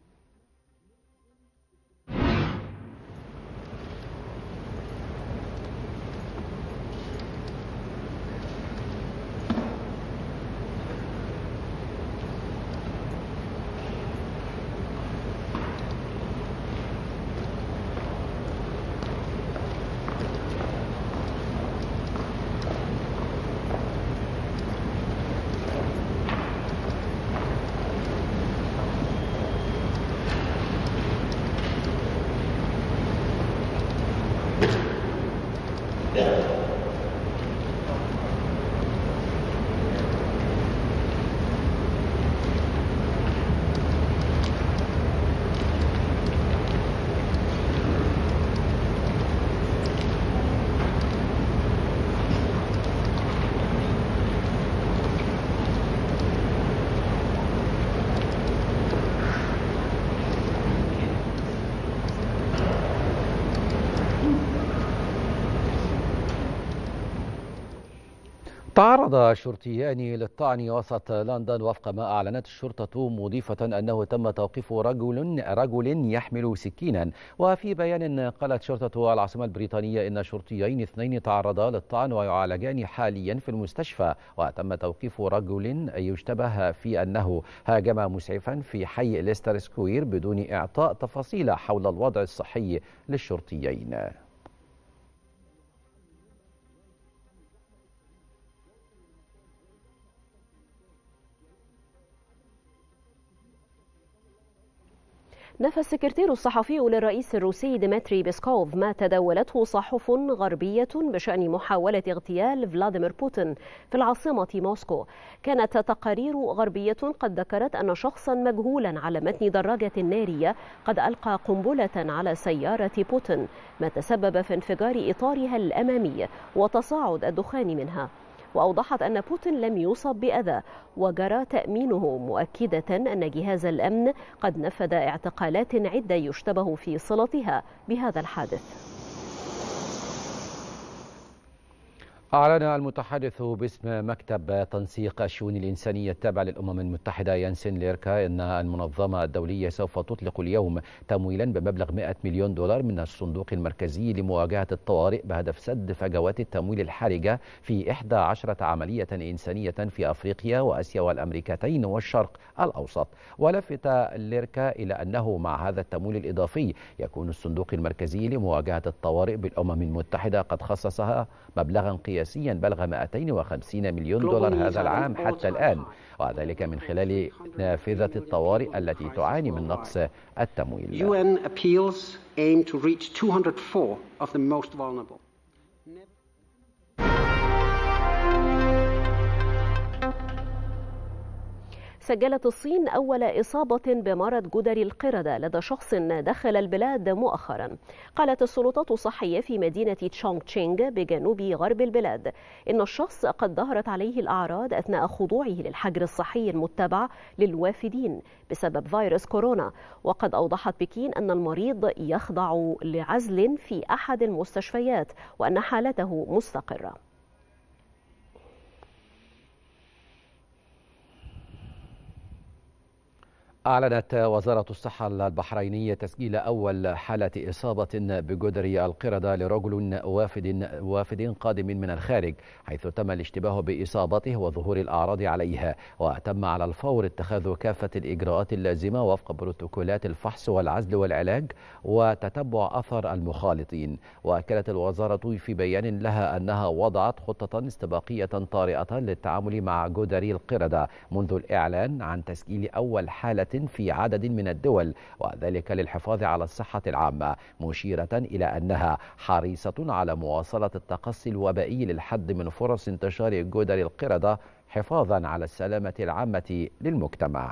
تعرض شرطيان للطعن وسط لندن وفق ما أعلنت الشرطة، مضيفة أنه تم توقيف رجل رجل يحمل سكينا. وفي بيان قالت شرطة العاصمة البريطانية إن شرطيين اثنين تعرضا للطعن ويعالجان حاليا في المستشفى، وتم توقيف رجل يشتبه في أنه هاجم مسعفا في حي ليستر سكوير بدون إعطاء تفاصيل حول الوضع الصحي للشرطيين. نفى السكرتير الصحفي للرئيس الروسي ديمتري بيسكوف ما تداولته صحف غربية بشأن محاولة اغتيال فلاديمير بوتين في العاصمة موسكو. كانت تقارير غربية قد ذكرت أن شخصا مجهولا على متن دراجة نارية قد ألقى قنبلة على سيارة بوتين، ما تسبب في انفجار إطارها الأمامي وتصاعد الدخان منها. وأوضحت أن بوتين لم يصب بأذى وجرى تأمينه، مؤكدة أن جهاز الأمن قد نفذ اعتقالات عدة يشتبه في صلتها بهذا الحادث. أعلن المتحدث باسم مكتب تنسيق الشؤون الإنسانية التابع للأمم المتحدة يانسن ليركا أن المنظمة الدولية سوف تطلق اليوم تمويلا بمبلغ مئة مليون دولار من الصندوق المركزي لمواجهة الطوارئ بهدف سد فجوات التمويل الحرجة في إحدى عشرة عملية إنسانية في أفريقيا وآسيا والأمريكتين والشرق الأوسط. ولفت ليركا إلى أنه مع هذا التمويل الإضافي يكون الصندوق المركزي لمواجهة الطوارئ بالأمم المتحدة قد خصصها مبلغا قياسيا سياسيا بلغ مئتين وخمسين مليون دولار هذا العام حتى الآن، وذلك من خلال نافذة الطوارئ التي تعاني من نقص التمويل. يو إن appeals aim to reach two hundred four of the most vulnerable. سجلت الصين أول إصابة بمرض جدر القردة لدى شخص دخل البلاد مؤخرا. قالت السلطات الصحية في مدينة تشونغ تشينغ بجنوب غرب البلاد إن الشخص قد ظهرت عليه الأعراض أثناء خضوعه للحجر الصحي المتبع للوافدين بسبب فيروس كورونا. وقد أوضحت بكين أن المريض يخضع لعزل في أحد المستشفيات وأن حالته مستقرة. أعلنت وزارة الصحة البحرينية تسجيل أول حالة إصابة بجدري القردة لرجل وافد وافد قادم من الخارج، حيث تم الاشتباه بإصابته وظهور الأعراض عليها، وتم على الفور اتخاذ كافة الإجراءات اللازمة وفق بروتوكولات الفحص والعزل والعلاج وتتبع أثر المخالطين. وأكدت الوزارة في بيان لها أنها وضعت خطة استباقية طارئة للتعامل مع جدري القردة منذ الإعلان عن تسجيل أول حالة في عدد من الدول، وذلك للحفاظ على الصحة العامة، مشيرة إلى أنها حريصة على مواصلة التقصي الوبائي للحد من فرص انتشار جدري القردة حفاظا على السلامة العامة للمجتمع.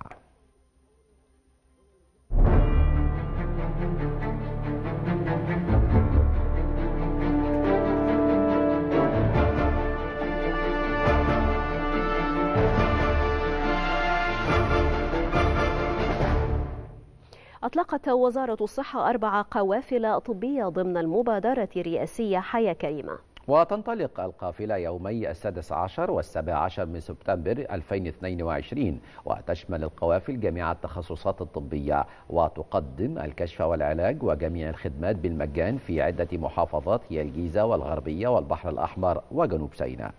أطلقت وزارة الصحة أربع قوافل طبية ضمن المبادرة الرئاسية حياة كريمة. وتنطلق القافلة يومي السادس عشر والسابع عشر من سبتمبر ألفين واثنين وعشرين، وتشمل القوافل جميع التخصصات الطبية، وتقدم الكشف والعلاج وجميع الخدمات بالمجان في عدة محافظات هي الجيزة والغربية والبحر الأحمر وجنوب سيناء.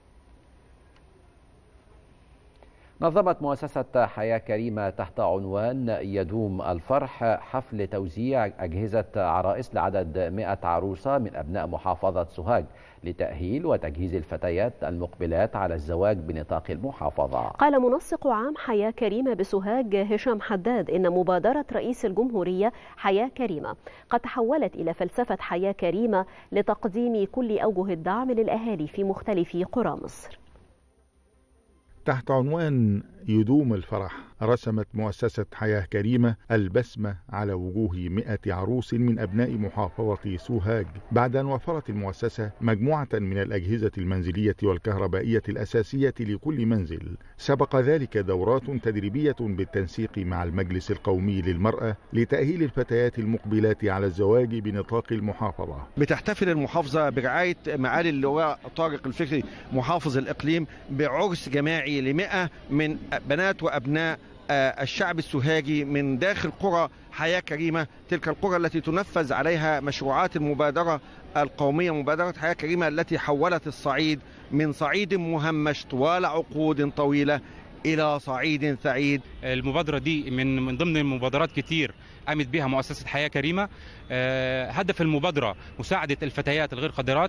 نظمت مؤسسة حياة كريمة تحت عنوان يدوم الفرح حفل توزيع أجهزة عرائس لعدد مئة عروسة من أبناء محافظة سوهاج لتأهيل وتجهيز الفتيات المقبلات على الزواج بنطاق المحافظة. قال منسق عام حياة كريمة بسوهاج هشام حداد إن مبادرة رئيس الجمهورية حياة كريمة قد تحولت إلى فلسفة حياة كريمة لتقديم كل أوجه الدعم للأهالي في مختلف قرى مصر. تحت عنوان يدوم الفرح رسمت مؤسسة حياة كريمة البسمة على وجوه مئة عروس من أبناء محافظة سوهاج بعد أن وفرت المؤسسة مجموعة من الأجهزة المنزلية والكهربائية الأساسية لكل منزل. سبق ذلك دورات تدريبية بالتنسيق مع المجلس القومي للمرأة لتأهيل الفتيات المقبلات على الزواج بنطاق المحافظة. بتحتفل المحافظة برعاية معالي اللواء طارق الفكري محافظ الإقليم بعرس جماعي لمئة من بنات وأبناء الشعب السوهاجي من داخل قرى حياة كريمة، تلك القرى التي تنفذ عليها مشروعات المبادرة القومية مبادرة حياة كريمة التي حولت الصعيد من صعيد مهمش طوال عقود طويلة إلى صعيد سعيد. المبادرة دي من من ضمن مبادرات كتير قامت بها مؤسسة حياة كريمة. هدف المبادرة مساعدة الفتيات الغير قادرات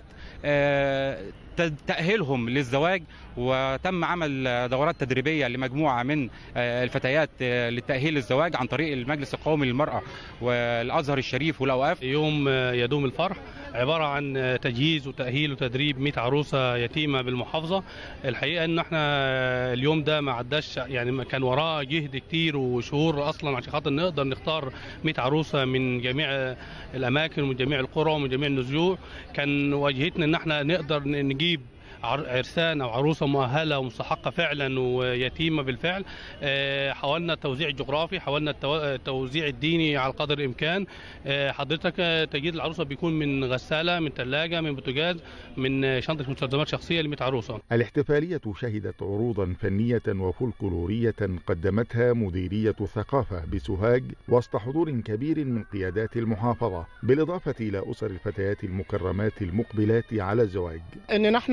تأهيلهم للزواج، وتم عمل دورات تدريبية لمجموعة من الفتيات للتأهيل للزواج عن طريق المجلس القومي للمرأة والأزهر الشريف والأوقاف. يوم يدوم الفرح عبارة عن تجهيز وتأهيل وتدريب مئة عروسة يتيمة بالمحافظة. الحقيقة ان احنا اليوم ده ما عداش، يعني كان وراه جهد كتير وشهور اصلا عشان خاطر نقدر نختار مئة عروسة من جميع الاماكن ومن جميع القرى ومن جميع النزوع. كان واجهتنا ان احنا نقدر نجيب عرسان او عروسه مؤهله ومستحقه فعلا ويتيمه بالفعل. حاولنا التوزيع الجغرافي، حاولنا التوزيع الديني على قدر الامكان. حضرتك تجهيز العروسه بيكون من غساله، من ثلاجه، من بوتاجاز، من شنطه مستلزمات شخصيه ل مئة عروسه. الاحتفاليه شهدت عروضا فنيه وفولكلوريه قدمتها مديريه ثقافه بسوهاج وسط حضور كبير من قيادات المحافظه، بالاضافه الى اسر الفتيات المكرمات المقبلات على الزواج. ان نحن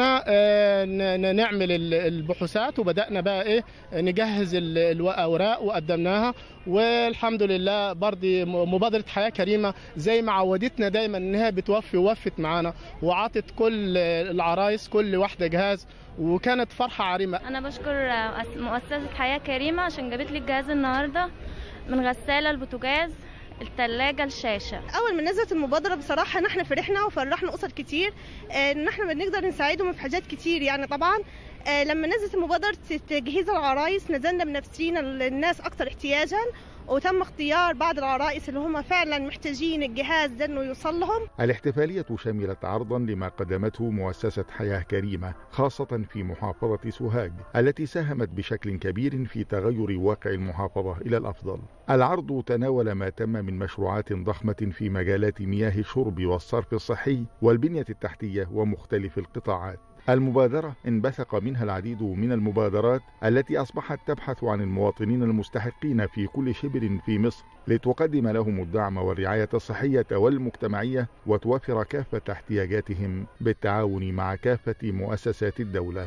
نعمل البحوثات وبدأنا بقى ايه نجهز الأوراق وقدمناها، والحمد لله برضه مبادرة حياة كريمة زي ما عودتنا دايما انها بتوفي ووفت معانا وعطت كل العرايس كل واحدة جهاز، وكانت فرحة عريمة. أنا بشكر مؤسسة حياة كريمة عشان جابت لي الجهاز النهاردة، من غسالة البوتاجاز الثلاجة الشاشة. أول ما نزلت المبادرة بصراحة نحن فرحنا وفرحنا أسر كتير إن احنا بنقدر نساعدهم في حاجات كتير. يعني طبعا لما نزلت مبادرة تجهيز العرايس نزلنا بنفسينا للناس أكثر احتياجا، وتم اختيار بعض العرائس اللي هم فعلا محتاجين الجهاز ده انه يوصل لهم. الاحتفالية شملت عرضا لما قدمته مؤسسة حياة كريمة خاصة في محافظة سوهاج التي ساهمت بشكل كبير في تغير واقع المحافظة إلى الأفضل. العرض تناول ما تم من مشروعات ضخمة في مجالات مياه الشرب والصرف الصحي والبنية التحتية ومختلف القطاعات. المبادرة انبثق منها العديد من المبادرات التي أصبحت تبحث عن المواطنين المستحقين في كل شبر في مصر لتقدم لهم الدعم والرعاية الصحية والمجتمعية وتوفر كافة احتياجاتهم بالتعاون مع كافة مؤسسات الدولة.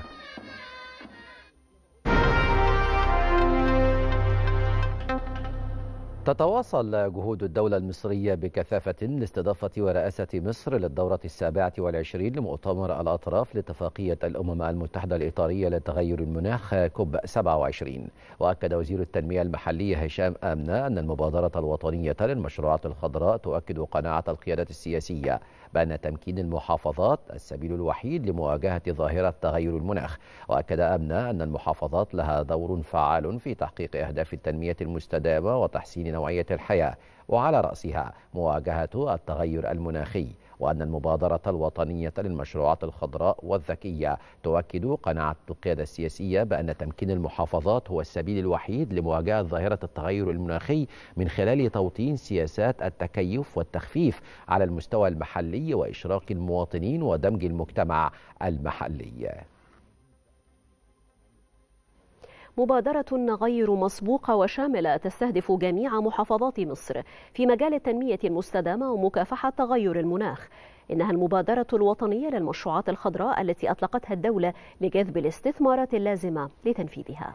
تتواصل جهود الدولة المصرية بكثافة لاستضافة ورئاسة مصر للدورة السابعة والعشرين لمؤتمر الأطراف لاتفاقية الأمم المتحدة الإطارية لتغير المناخ كوب سبعة وعشرين. وأكد وزير التنمية المحلية هشام آمنة أن المبادرة الوطنية للمشروعات الخضراء تؤكد قناعة القيادة السياسية بأن تمكين المحافظات السبيل الوحيد لمواجهة ظاهرة تغير المناخ. وأكد آمنة أن المحافظات لها دور فعال في تحقيق أهداف التنمية المستدامة وتحسين نوعية الحياة وعلى رأسها مواجهة التغير المناخي، وأن المبادرة الوطنية للمشروعات الخضراء والذكية تؤكد قناعة القيادة السياسية بأن تمكين المحافظات هو السبيل الوحيد لمواجهة ظاهرة التغير المناخي من خلال توطين سياسات التكيف والتخفيف على المستوى المحلي وإشراك المواطنين ودمج المجتمع المحلي. مبادرة غير مسبوقة وشاملة تستهدف جميع محافظات مصر في مجال التنمية المستدامة ومكافحة تغير المناخ. إنها المبادرة الوطنية للمشروعات الخضراء التي أطلقتها الدولة لجذب الاستثمارات اللازمة لتنفيذها.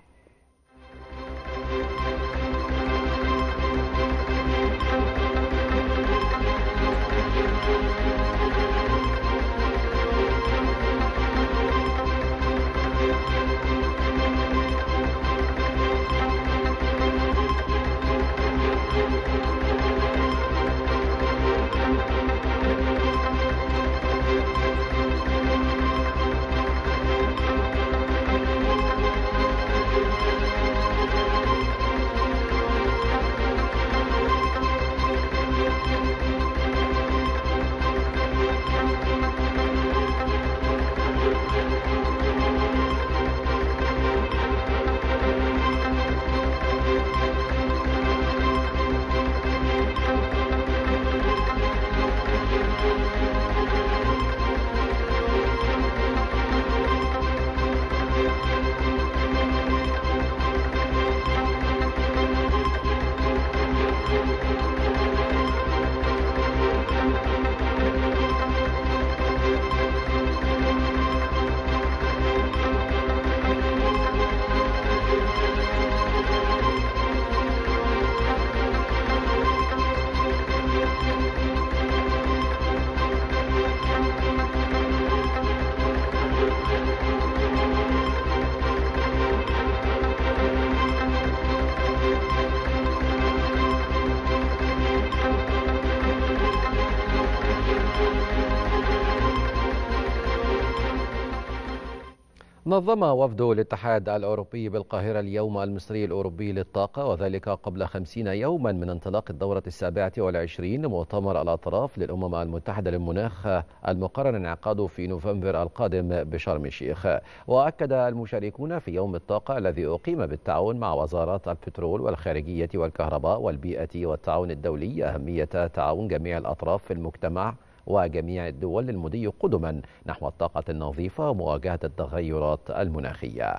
نظم وفد الاتحاد الأوروبي بالقاهرة اليوم المصري الأوروبي للطاقة، وذلك قبل خمسين يوما من انطلاق الدورة السابعة والعشرين لمؤتمر الأطراف للأمم المتحدة للمناخ المقرر انعقاده في نوفمبر القادم بشرم الشيخ. وأكد المشاركون في يوم الطاقة الذي أقيم بالتعاون مع وزارات البترول والخارجية والكهرباء والبيئة والتعاون الدولي أهمية تعاون جميع الأطراف في المجتمع وجميع الدول المضي قدما نحو الطاقة النظيفة ومواجهة التغيرات المناخية.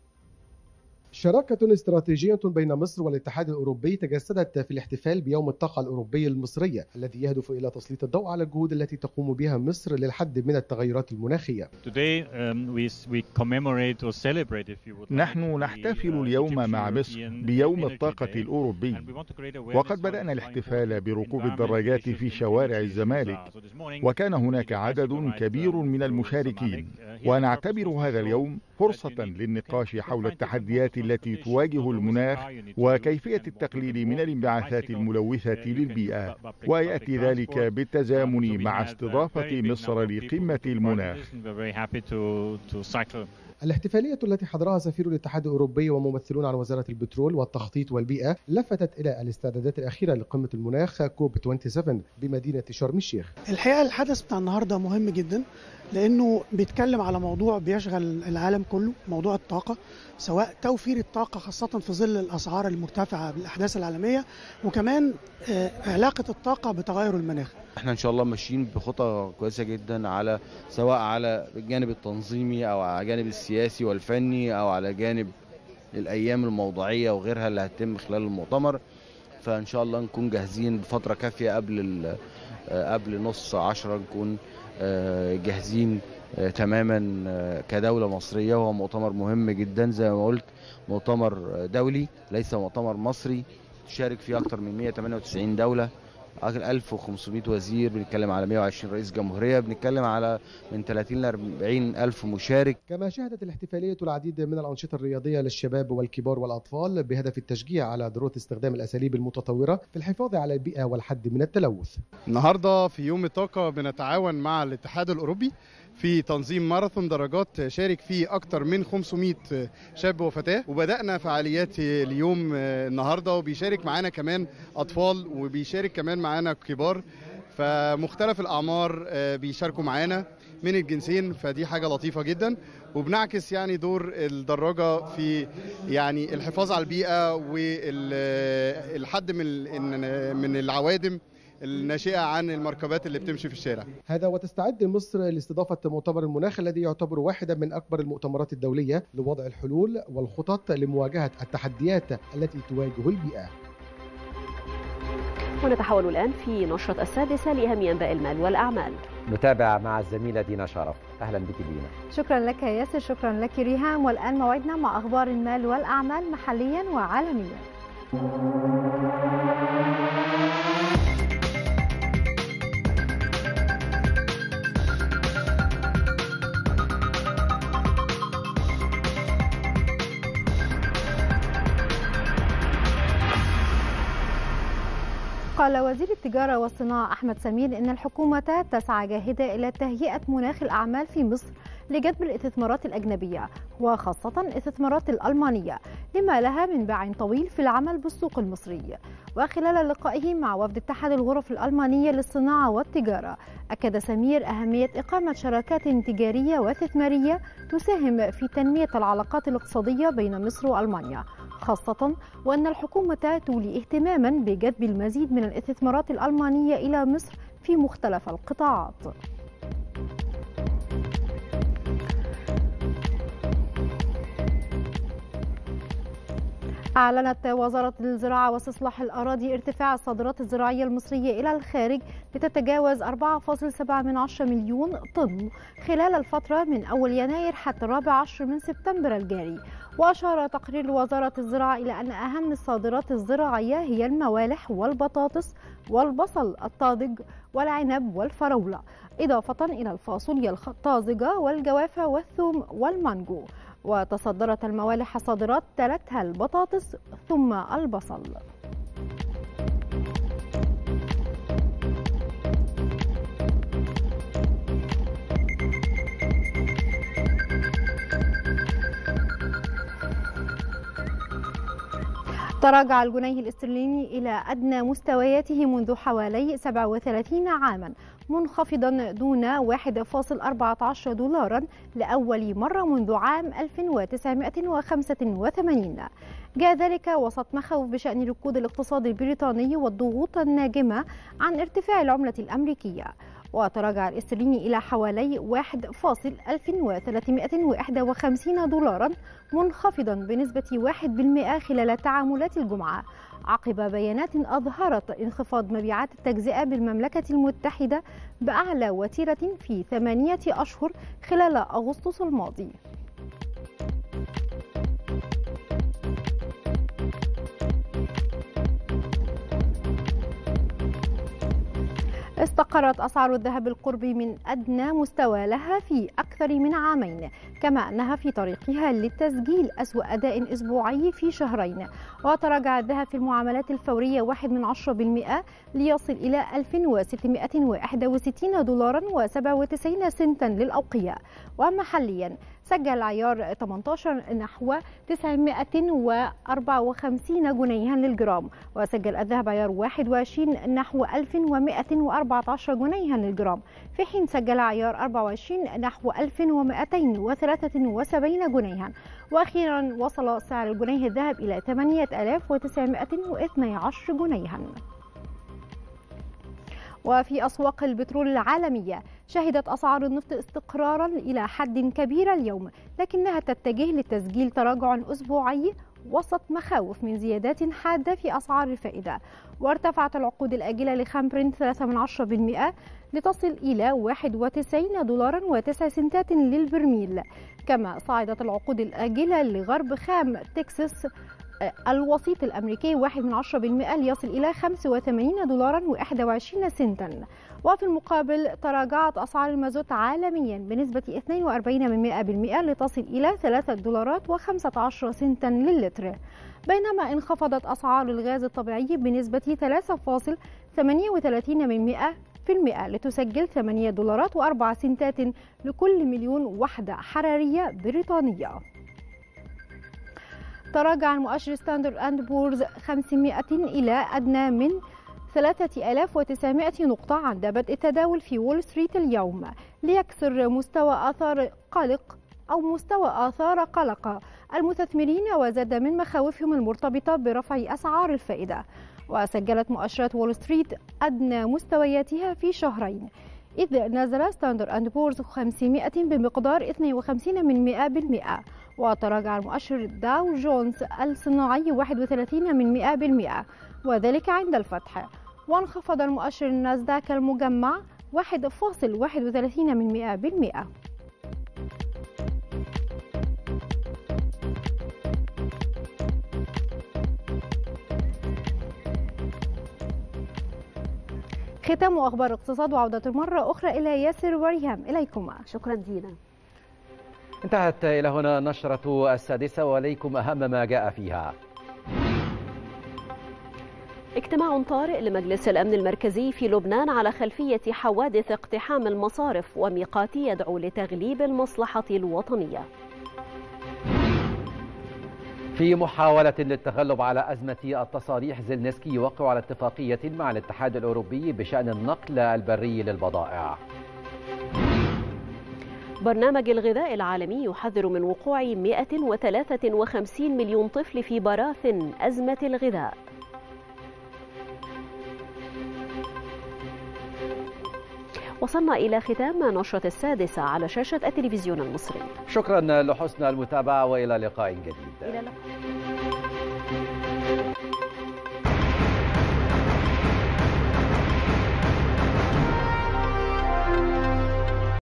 شراكة استراتيجية بين مصر والاتحاد الأوروبي تجسدت في الاحتفال بيوم الطاقة الأوروبي المصرية الذي يهدف إلى تسليط الضوء على الجهود التي تقوم بها مصر للحد من التغيرات المناخية. نحن نحتفل اليوم مع مصر بيوم الطاقة الأوروبي، وقد بدأنا الاحتفال بركوب الدراجات في شوارع الزمالك، وكان هناك عدد كبير من المشاركين، ونعتبر هذا اليوم فرصة للنقاش حول التحديات التي تواجه المناخ وكيفية التقليل من الانبعاثات الملوثة للبيئة، ويأتي ذلك بالتزامن مع استضافة مصر لقمة المناخ. الاحتفالية التي حضرها سفير الاتحاد الأوروبي وممثلون عن وزارة البترول والتخطيط والبيئة لفتت إلى الاستعدادات الأخيرة لقمة المناخ كوب سبعة وعشرين بمدينة شرم الشيخ. الحقيقة الحدث بتاع النهاردة مهم جدا لأنه بيتكلم على موضوع بيشغل العالم كله، موضوع الطاقة، سواء توفير الطاقة خاصة في ظل الأسعار المرتفعة بالأحداث العالمية، وكمان علاقة الطاقة بتغير المناخ. احنا ان شاء الله ماشيين بخطة كويسة جدا على سواء على الجانب التنظيمي او على الجانب السياسي والفني او على جانب الايام الموضوعية وغيرها اللي هتتم خلال المؤتمر. فان شاء الله نكون جاهزين بفترة كافية قبل قبل نص عشرة نكون جاهزين تماما كدولة مصرية. وهو مؤتمر مهم جدا زي ما قلت، مؤتمر دولي ليس مؤتمر مصري، تشارك فيه اكثر من مئة وثمانية وتسعين دولة، ألف وخمسمئة وزير، بنتكلم على مئة وعشرين رئيس جمهورية، بنتكلم على من ثلاثين إلى أربعين ألف مشارك. كما شهدت الاحتفالية العديد من الأنشطة الرياضية للشباب والكبار والأطفال بهدف التشجيع على ضرورة استخدام الأساليب المتطورة في الحفاظ على البيئة والحد من التلوث. النهارده في يوم الطاقة بنتعاون مع الاتحاد الأوروبي في تنظيم ماراثون دراجات شارك فيه أكثر من خمسمائة شاب وفتاة، وبدأنا فعاليات اليوم النهاردة، وبيشارك معانا كمان أطفال وبيشارك كمان معانا كبار، فمختلف الأعمار بيشاركوا معانا من الجنسين، فدي حاجة لطيفة جدا وبنعكس يعني دور الدراجة في يعني الحفاظ على البيئة والحد من من العوادم الناشئة عن المركبات اللي بتمشي في الشارع. هذا وتستعد مصر لاستضافة مؤتمر المناخ الذي يعتبر واحدا من أكبر المؤتمرات الدولية لوضع الحلول والخطط لمواجهة التحديات التي تواجه البيئة. ونتحول الآن في نشرة السادسة لأهم أنباء المال والأعمال. نتابع مع الزميلة دينا شرف. أهلا بك دينا. شكرا لك ياسر، شكرا لك ريهام. والآن موعدنا مع أخبار المال والأعمال محليا وعالميا. قال وزير التجارة والصناعة أحمد سمير إن الحكومة تسعى جاهدة إلى تهيئة مناخ الأعمال في مصر لجذب الاستثمارات الأجنبية وخاصة الاستثمارات الألمانية لما لها من باع طويل في العمل بالسوق المصري. وخلال لقائه مع وفد اتحاد الغرف الألمانية للصناعة والتجارة أكد سمير أهمية إقامة شراكات تجارية واستثمارية تساهم في تنمية العلاقات الاقتصادية بين مصر وألمانيا، خاصة وأن الحكومة تولي اهتماما بجذب المزيد من الاستثمارات الألمانية إلى مصر في مختلف القطاعات. أعلنت وزارة الزراعة واستصلاح الأراضي ارتفاع الصادرات الزراعية المصرية إلى الخارج لتتجاوز أربعة فاصلة سبعة مليون طن خلال الفترة من أول يناير حتى الرابع عشر من سبتمبر الجاري. وأشار تقرير وزارة الزراعة إلى أن أهم الصادرات الزراعية هي الموالح والبطاطس والبصل الطازج والعنب والفراولة، إضافة إلى الفاصوليا الطازجة والجوافة والثوم والمانجو. وتصدرت الموالح الصادرات تلتها البطاطس ثم البصل. تراجع الجنيه الاسترليني إلى أدنى مستوياته منذ حوالي سبعة وثلاثين عاما، منخفضا دون واحد فاصلة أربعة عشر دولارا لأول مرة منذ عام ألف وتسعمائة وخمسة وثمانين. جاء ذلك وسط مخاوف بشأن ركود الاقتصاد البريطاني والضغوط الناجمة عن ارتفاع العملة الأمريكية. وتراجع الاسترليني إلى حوالي واحد فاصلة ألف وثلاثمائة وواحد وخمسين دولارا، منخفضا بنسبة واحد بالمئة خلال تعاملات الجمعة، عقب بيانات أظهرت انخفاض مبيعات التجزئة بالمملكة المتحدة بأعلى وتيرة في ثمانية أشهر خلال أغسطس الماضي. استقرت أسعار الذهب القرب من أدنى مستوى لها في أكثر من عامين، كما أنها في طريقها لتسجيل أسوأ أداء أسبوعي في شهرين. وتراجع الذهب في المعاملات الفورية واحد من عشرة بالمئة ليصل إلى ألف وستمائة وواحد وستين دولارا وسبعة وتسعين سنتا للأوقية. ومحليا سجل عيار ثمانية عشر نحو تسعمائة وأربعة وخمسين جنيها للجرام، وسجل الذهب عيار واحد وعشرين نحو ألف ومائة وأربعة عشر جنيها للجرام، في حين سجل عيار أربعة وعشرين نحو ألف ومائتين وثلاثة وسبعين جنيها. وأخيرا وصل سعر الجنيه الذهب إلى ثمانية آلاف وتسعمائة واثني عشر جنيها. وفي أسواق البترول العالمية شهدت أسعار النفط استقرارا إلى حد كبير اليوم، لكنها تتجه لتسجيل تراجع أسبوعي وسط مخاوف من زيادات حادة في أسعار الفائدة. وارتفعت العقود الآجلة لخام برنت ثلاثة من عشرة بالمئة لتصل إلى واحد وتسعين دولارا وتسع سنتات للبرميل، كما صعدت العقود الآجلة لغرب خام تكساس الوسيط الأمريكي واحد من عشرة بالمئة ليصل إلى خمسة وثمانين دولارا وواحد وعشرين سنتا. وفي المقابل تراجعت أسعار المازوت عالميا بنسبة اثنين وأربعين بالمئة لتصل إلى ثلاثة دولارات وخمسة عشر سنتا للتر، بينما انخفضت أسعار الغاز الطبيعي بنسبة ثلاثة فاصلة ثمانية وثلاثين بالمئة في المئة لتسجل ثمانية دولارات وأربع سنتات لكل مليون وحدة حرارية بريطانية. تراجع المؤشر ستاندرد أند بورز خمسمائة إلى أدنى من ثلاثة آلاف وتسعمائة نقطة عند بدء التداول في وول ستريت اليوم، ليكسر مستوى آثار قلق أو مستوى آثار قلق المستثمرين وزاد من مخاوفهم المرتبطة برفع أسعار الفائدة. وسجلت مؤشرات وول ستريت أدنى مستوياتها في شهرين، إذ نزل ستاندرد أند بورز خمسمائة بمقدار اثنين وخمسين من مئة بالمئة، وتراجع المؤشر داو جونز الصناعي واحد وثلاثين من مئة بالمئة وذلك عند الفتح. وانخفض المؤشر الناسداك المجمع واحد فاصلة واحد وثلاثين من مئة بالمئة. ختام أخبار الاقتصاد، وعودة مرة أخرى إلى ياسر وريهام. إليكما. شكرا دينا. انتهت إلى هنا نشرة السادسة، وإليكم أهم ما جاء فيها. اجتماع طارئ لمجلس الأمن المركزي في لبنان على خلفية حوادث اقتحام المصارف وميقات يدعو لتغليب المصلحة الوطنية. في محاولة للتغلب على أزمة التصاريح، زيلينسكي يوقع على اتفاقية مع الاتحاد الأوروبي بشأن النقل البري للبضائع. برنامج الغذاء العالمي يحذر من وقوع مئة وثلاثة وخمسين مليون طفل في براثن أزمة الغذاء. وصلنا إلى ختام نشرة السادسة على شاشة التلفزيون المصري. شكرا لحسن المتابعة وإلى لقاء جديد. إلى لقاء.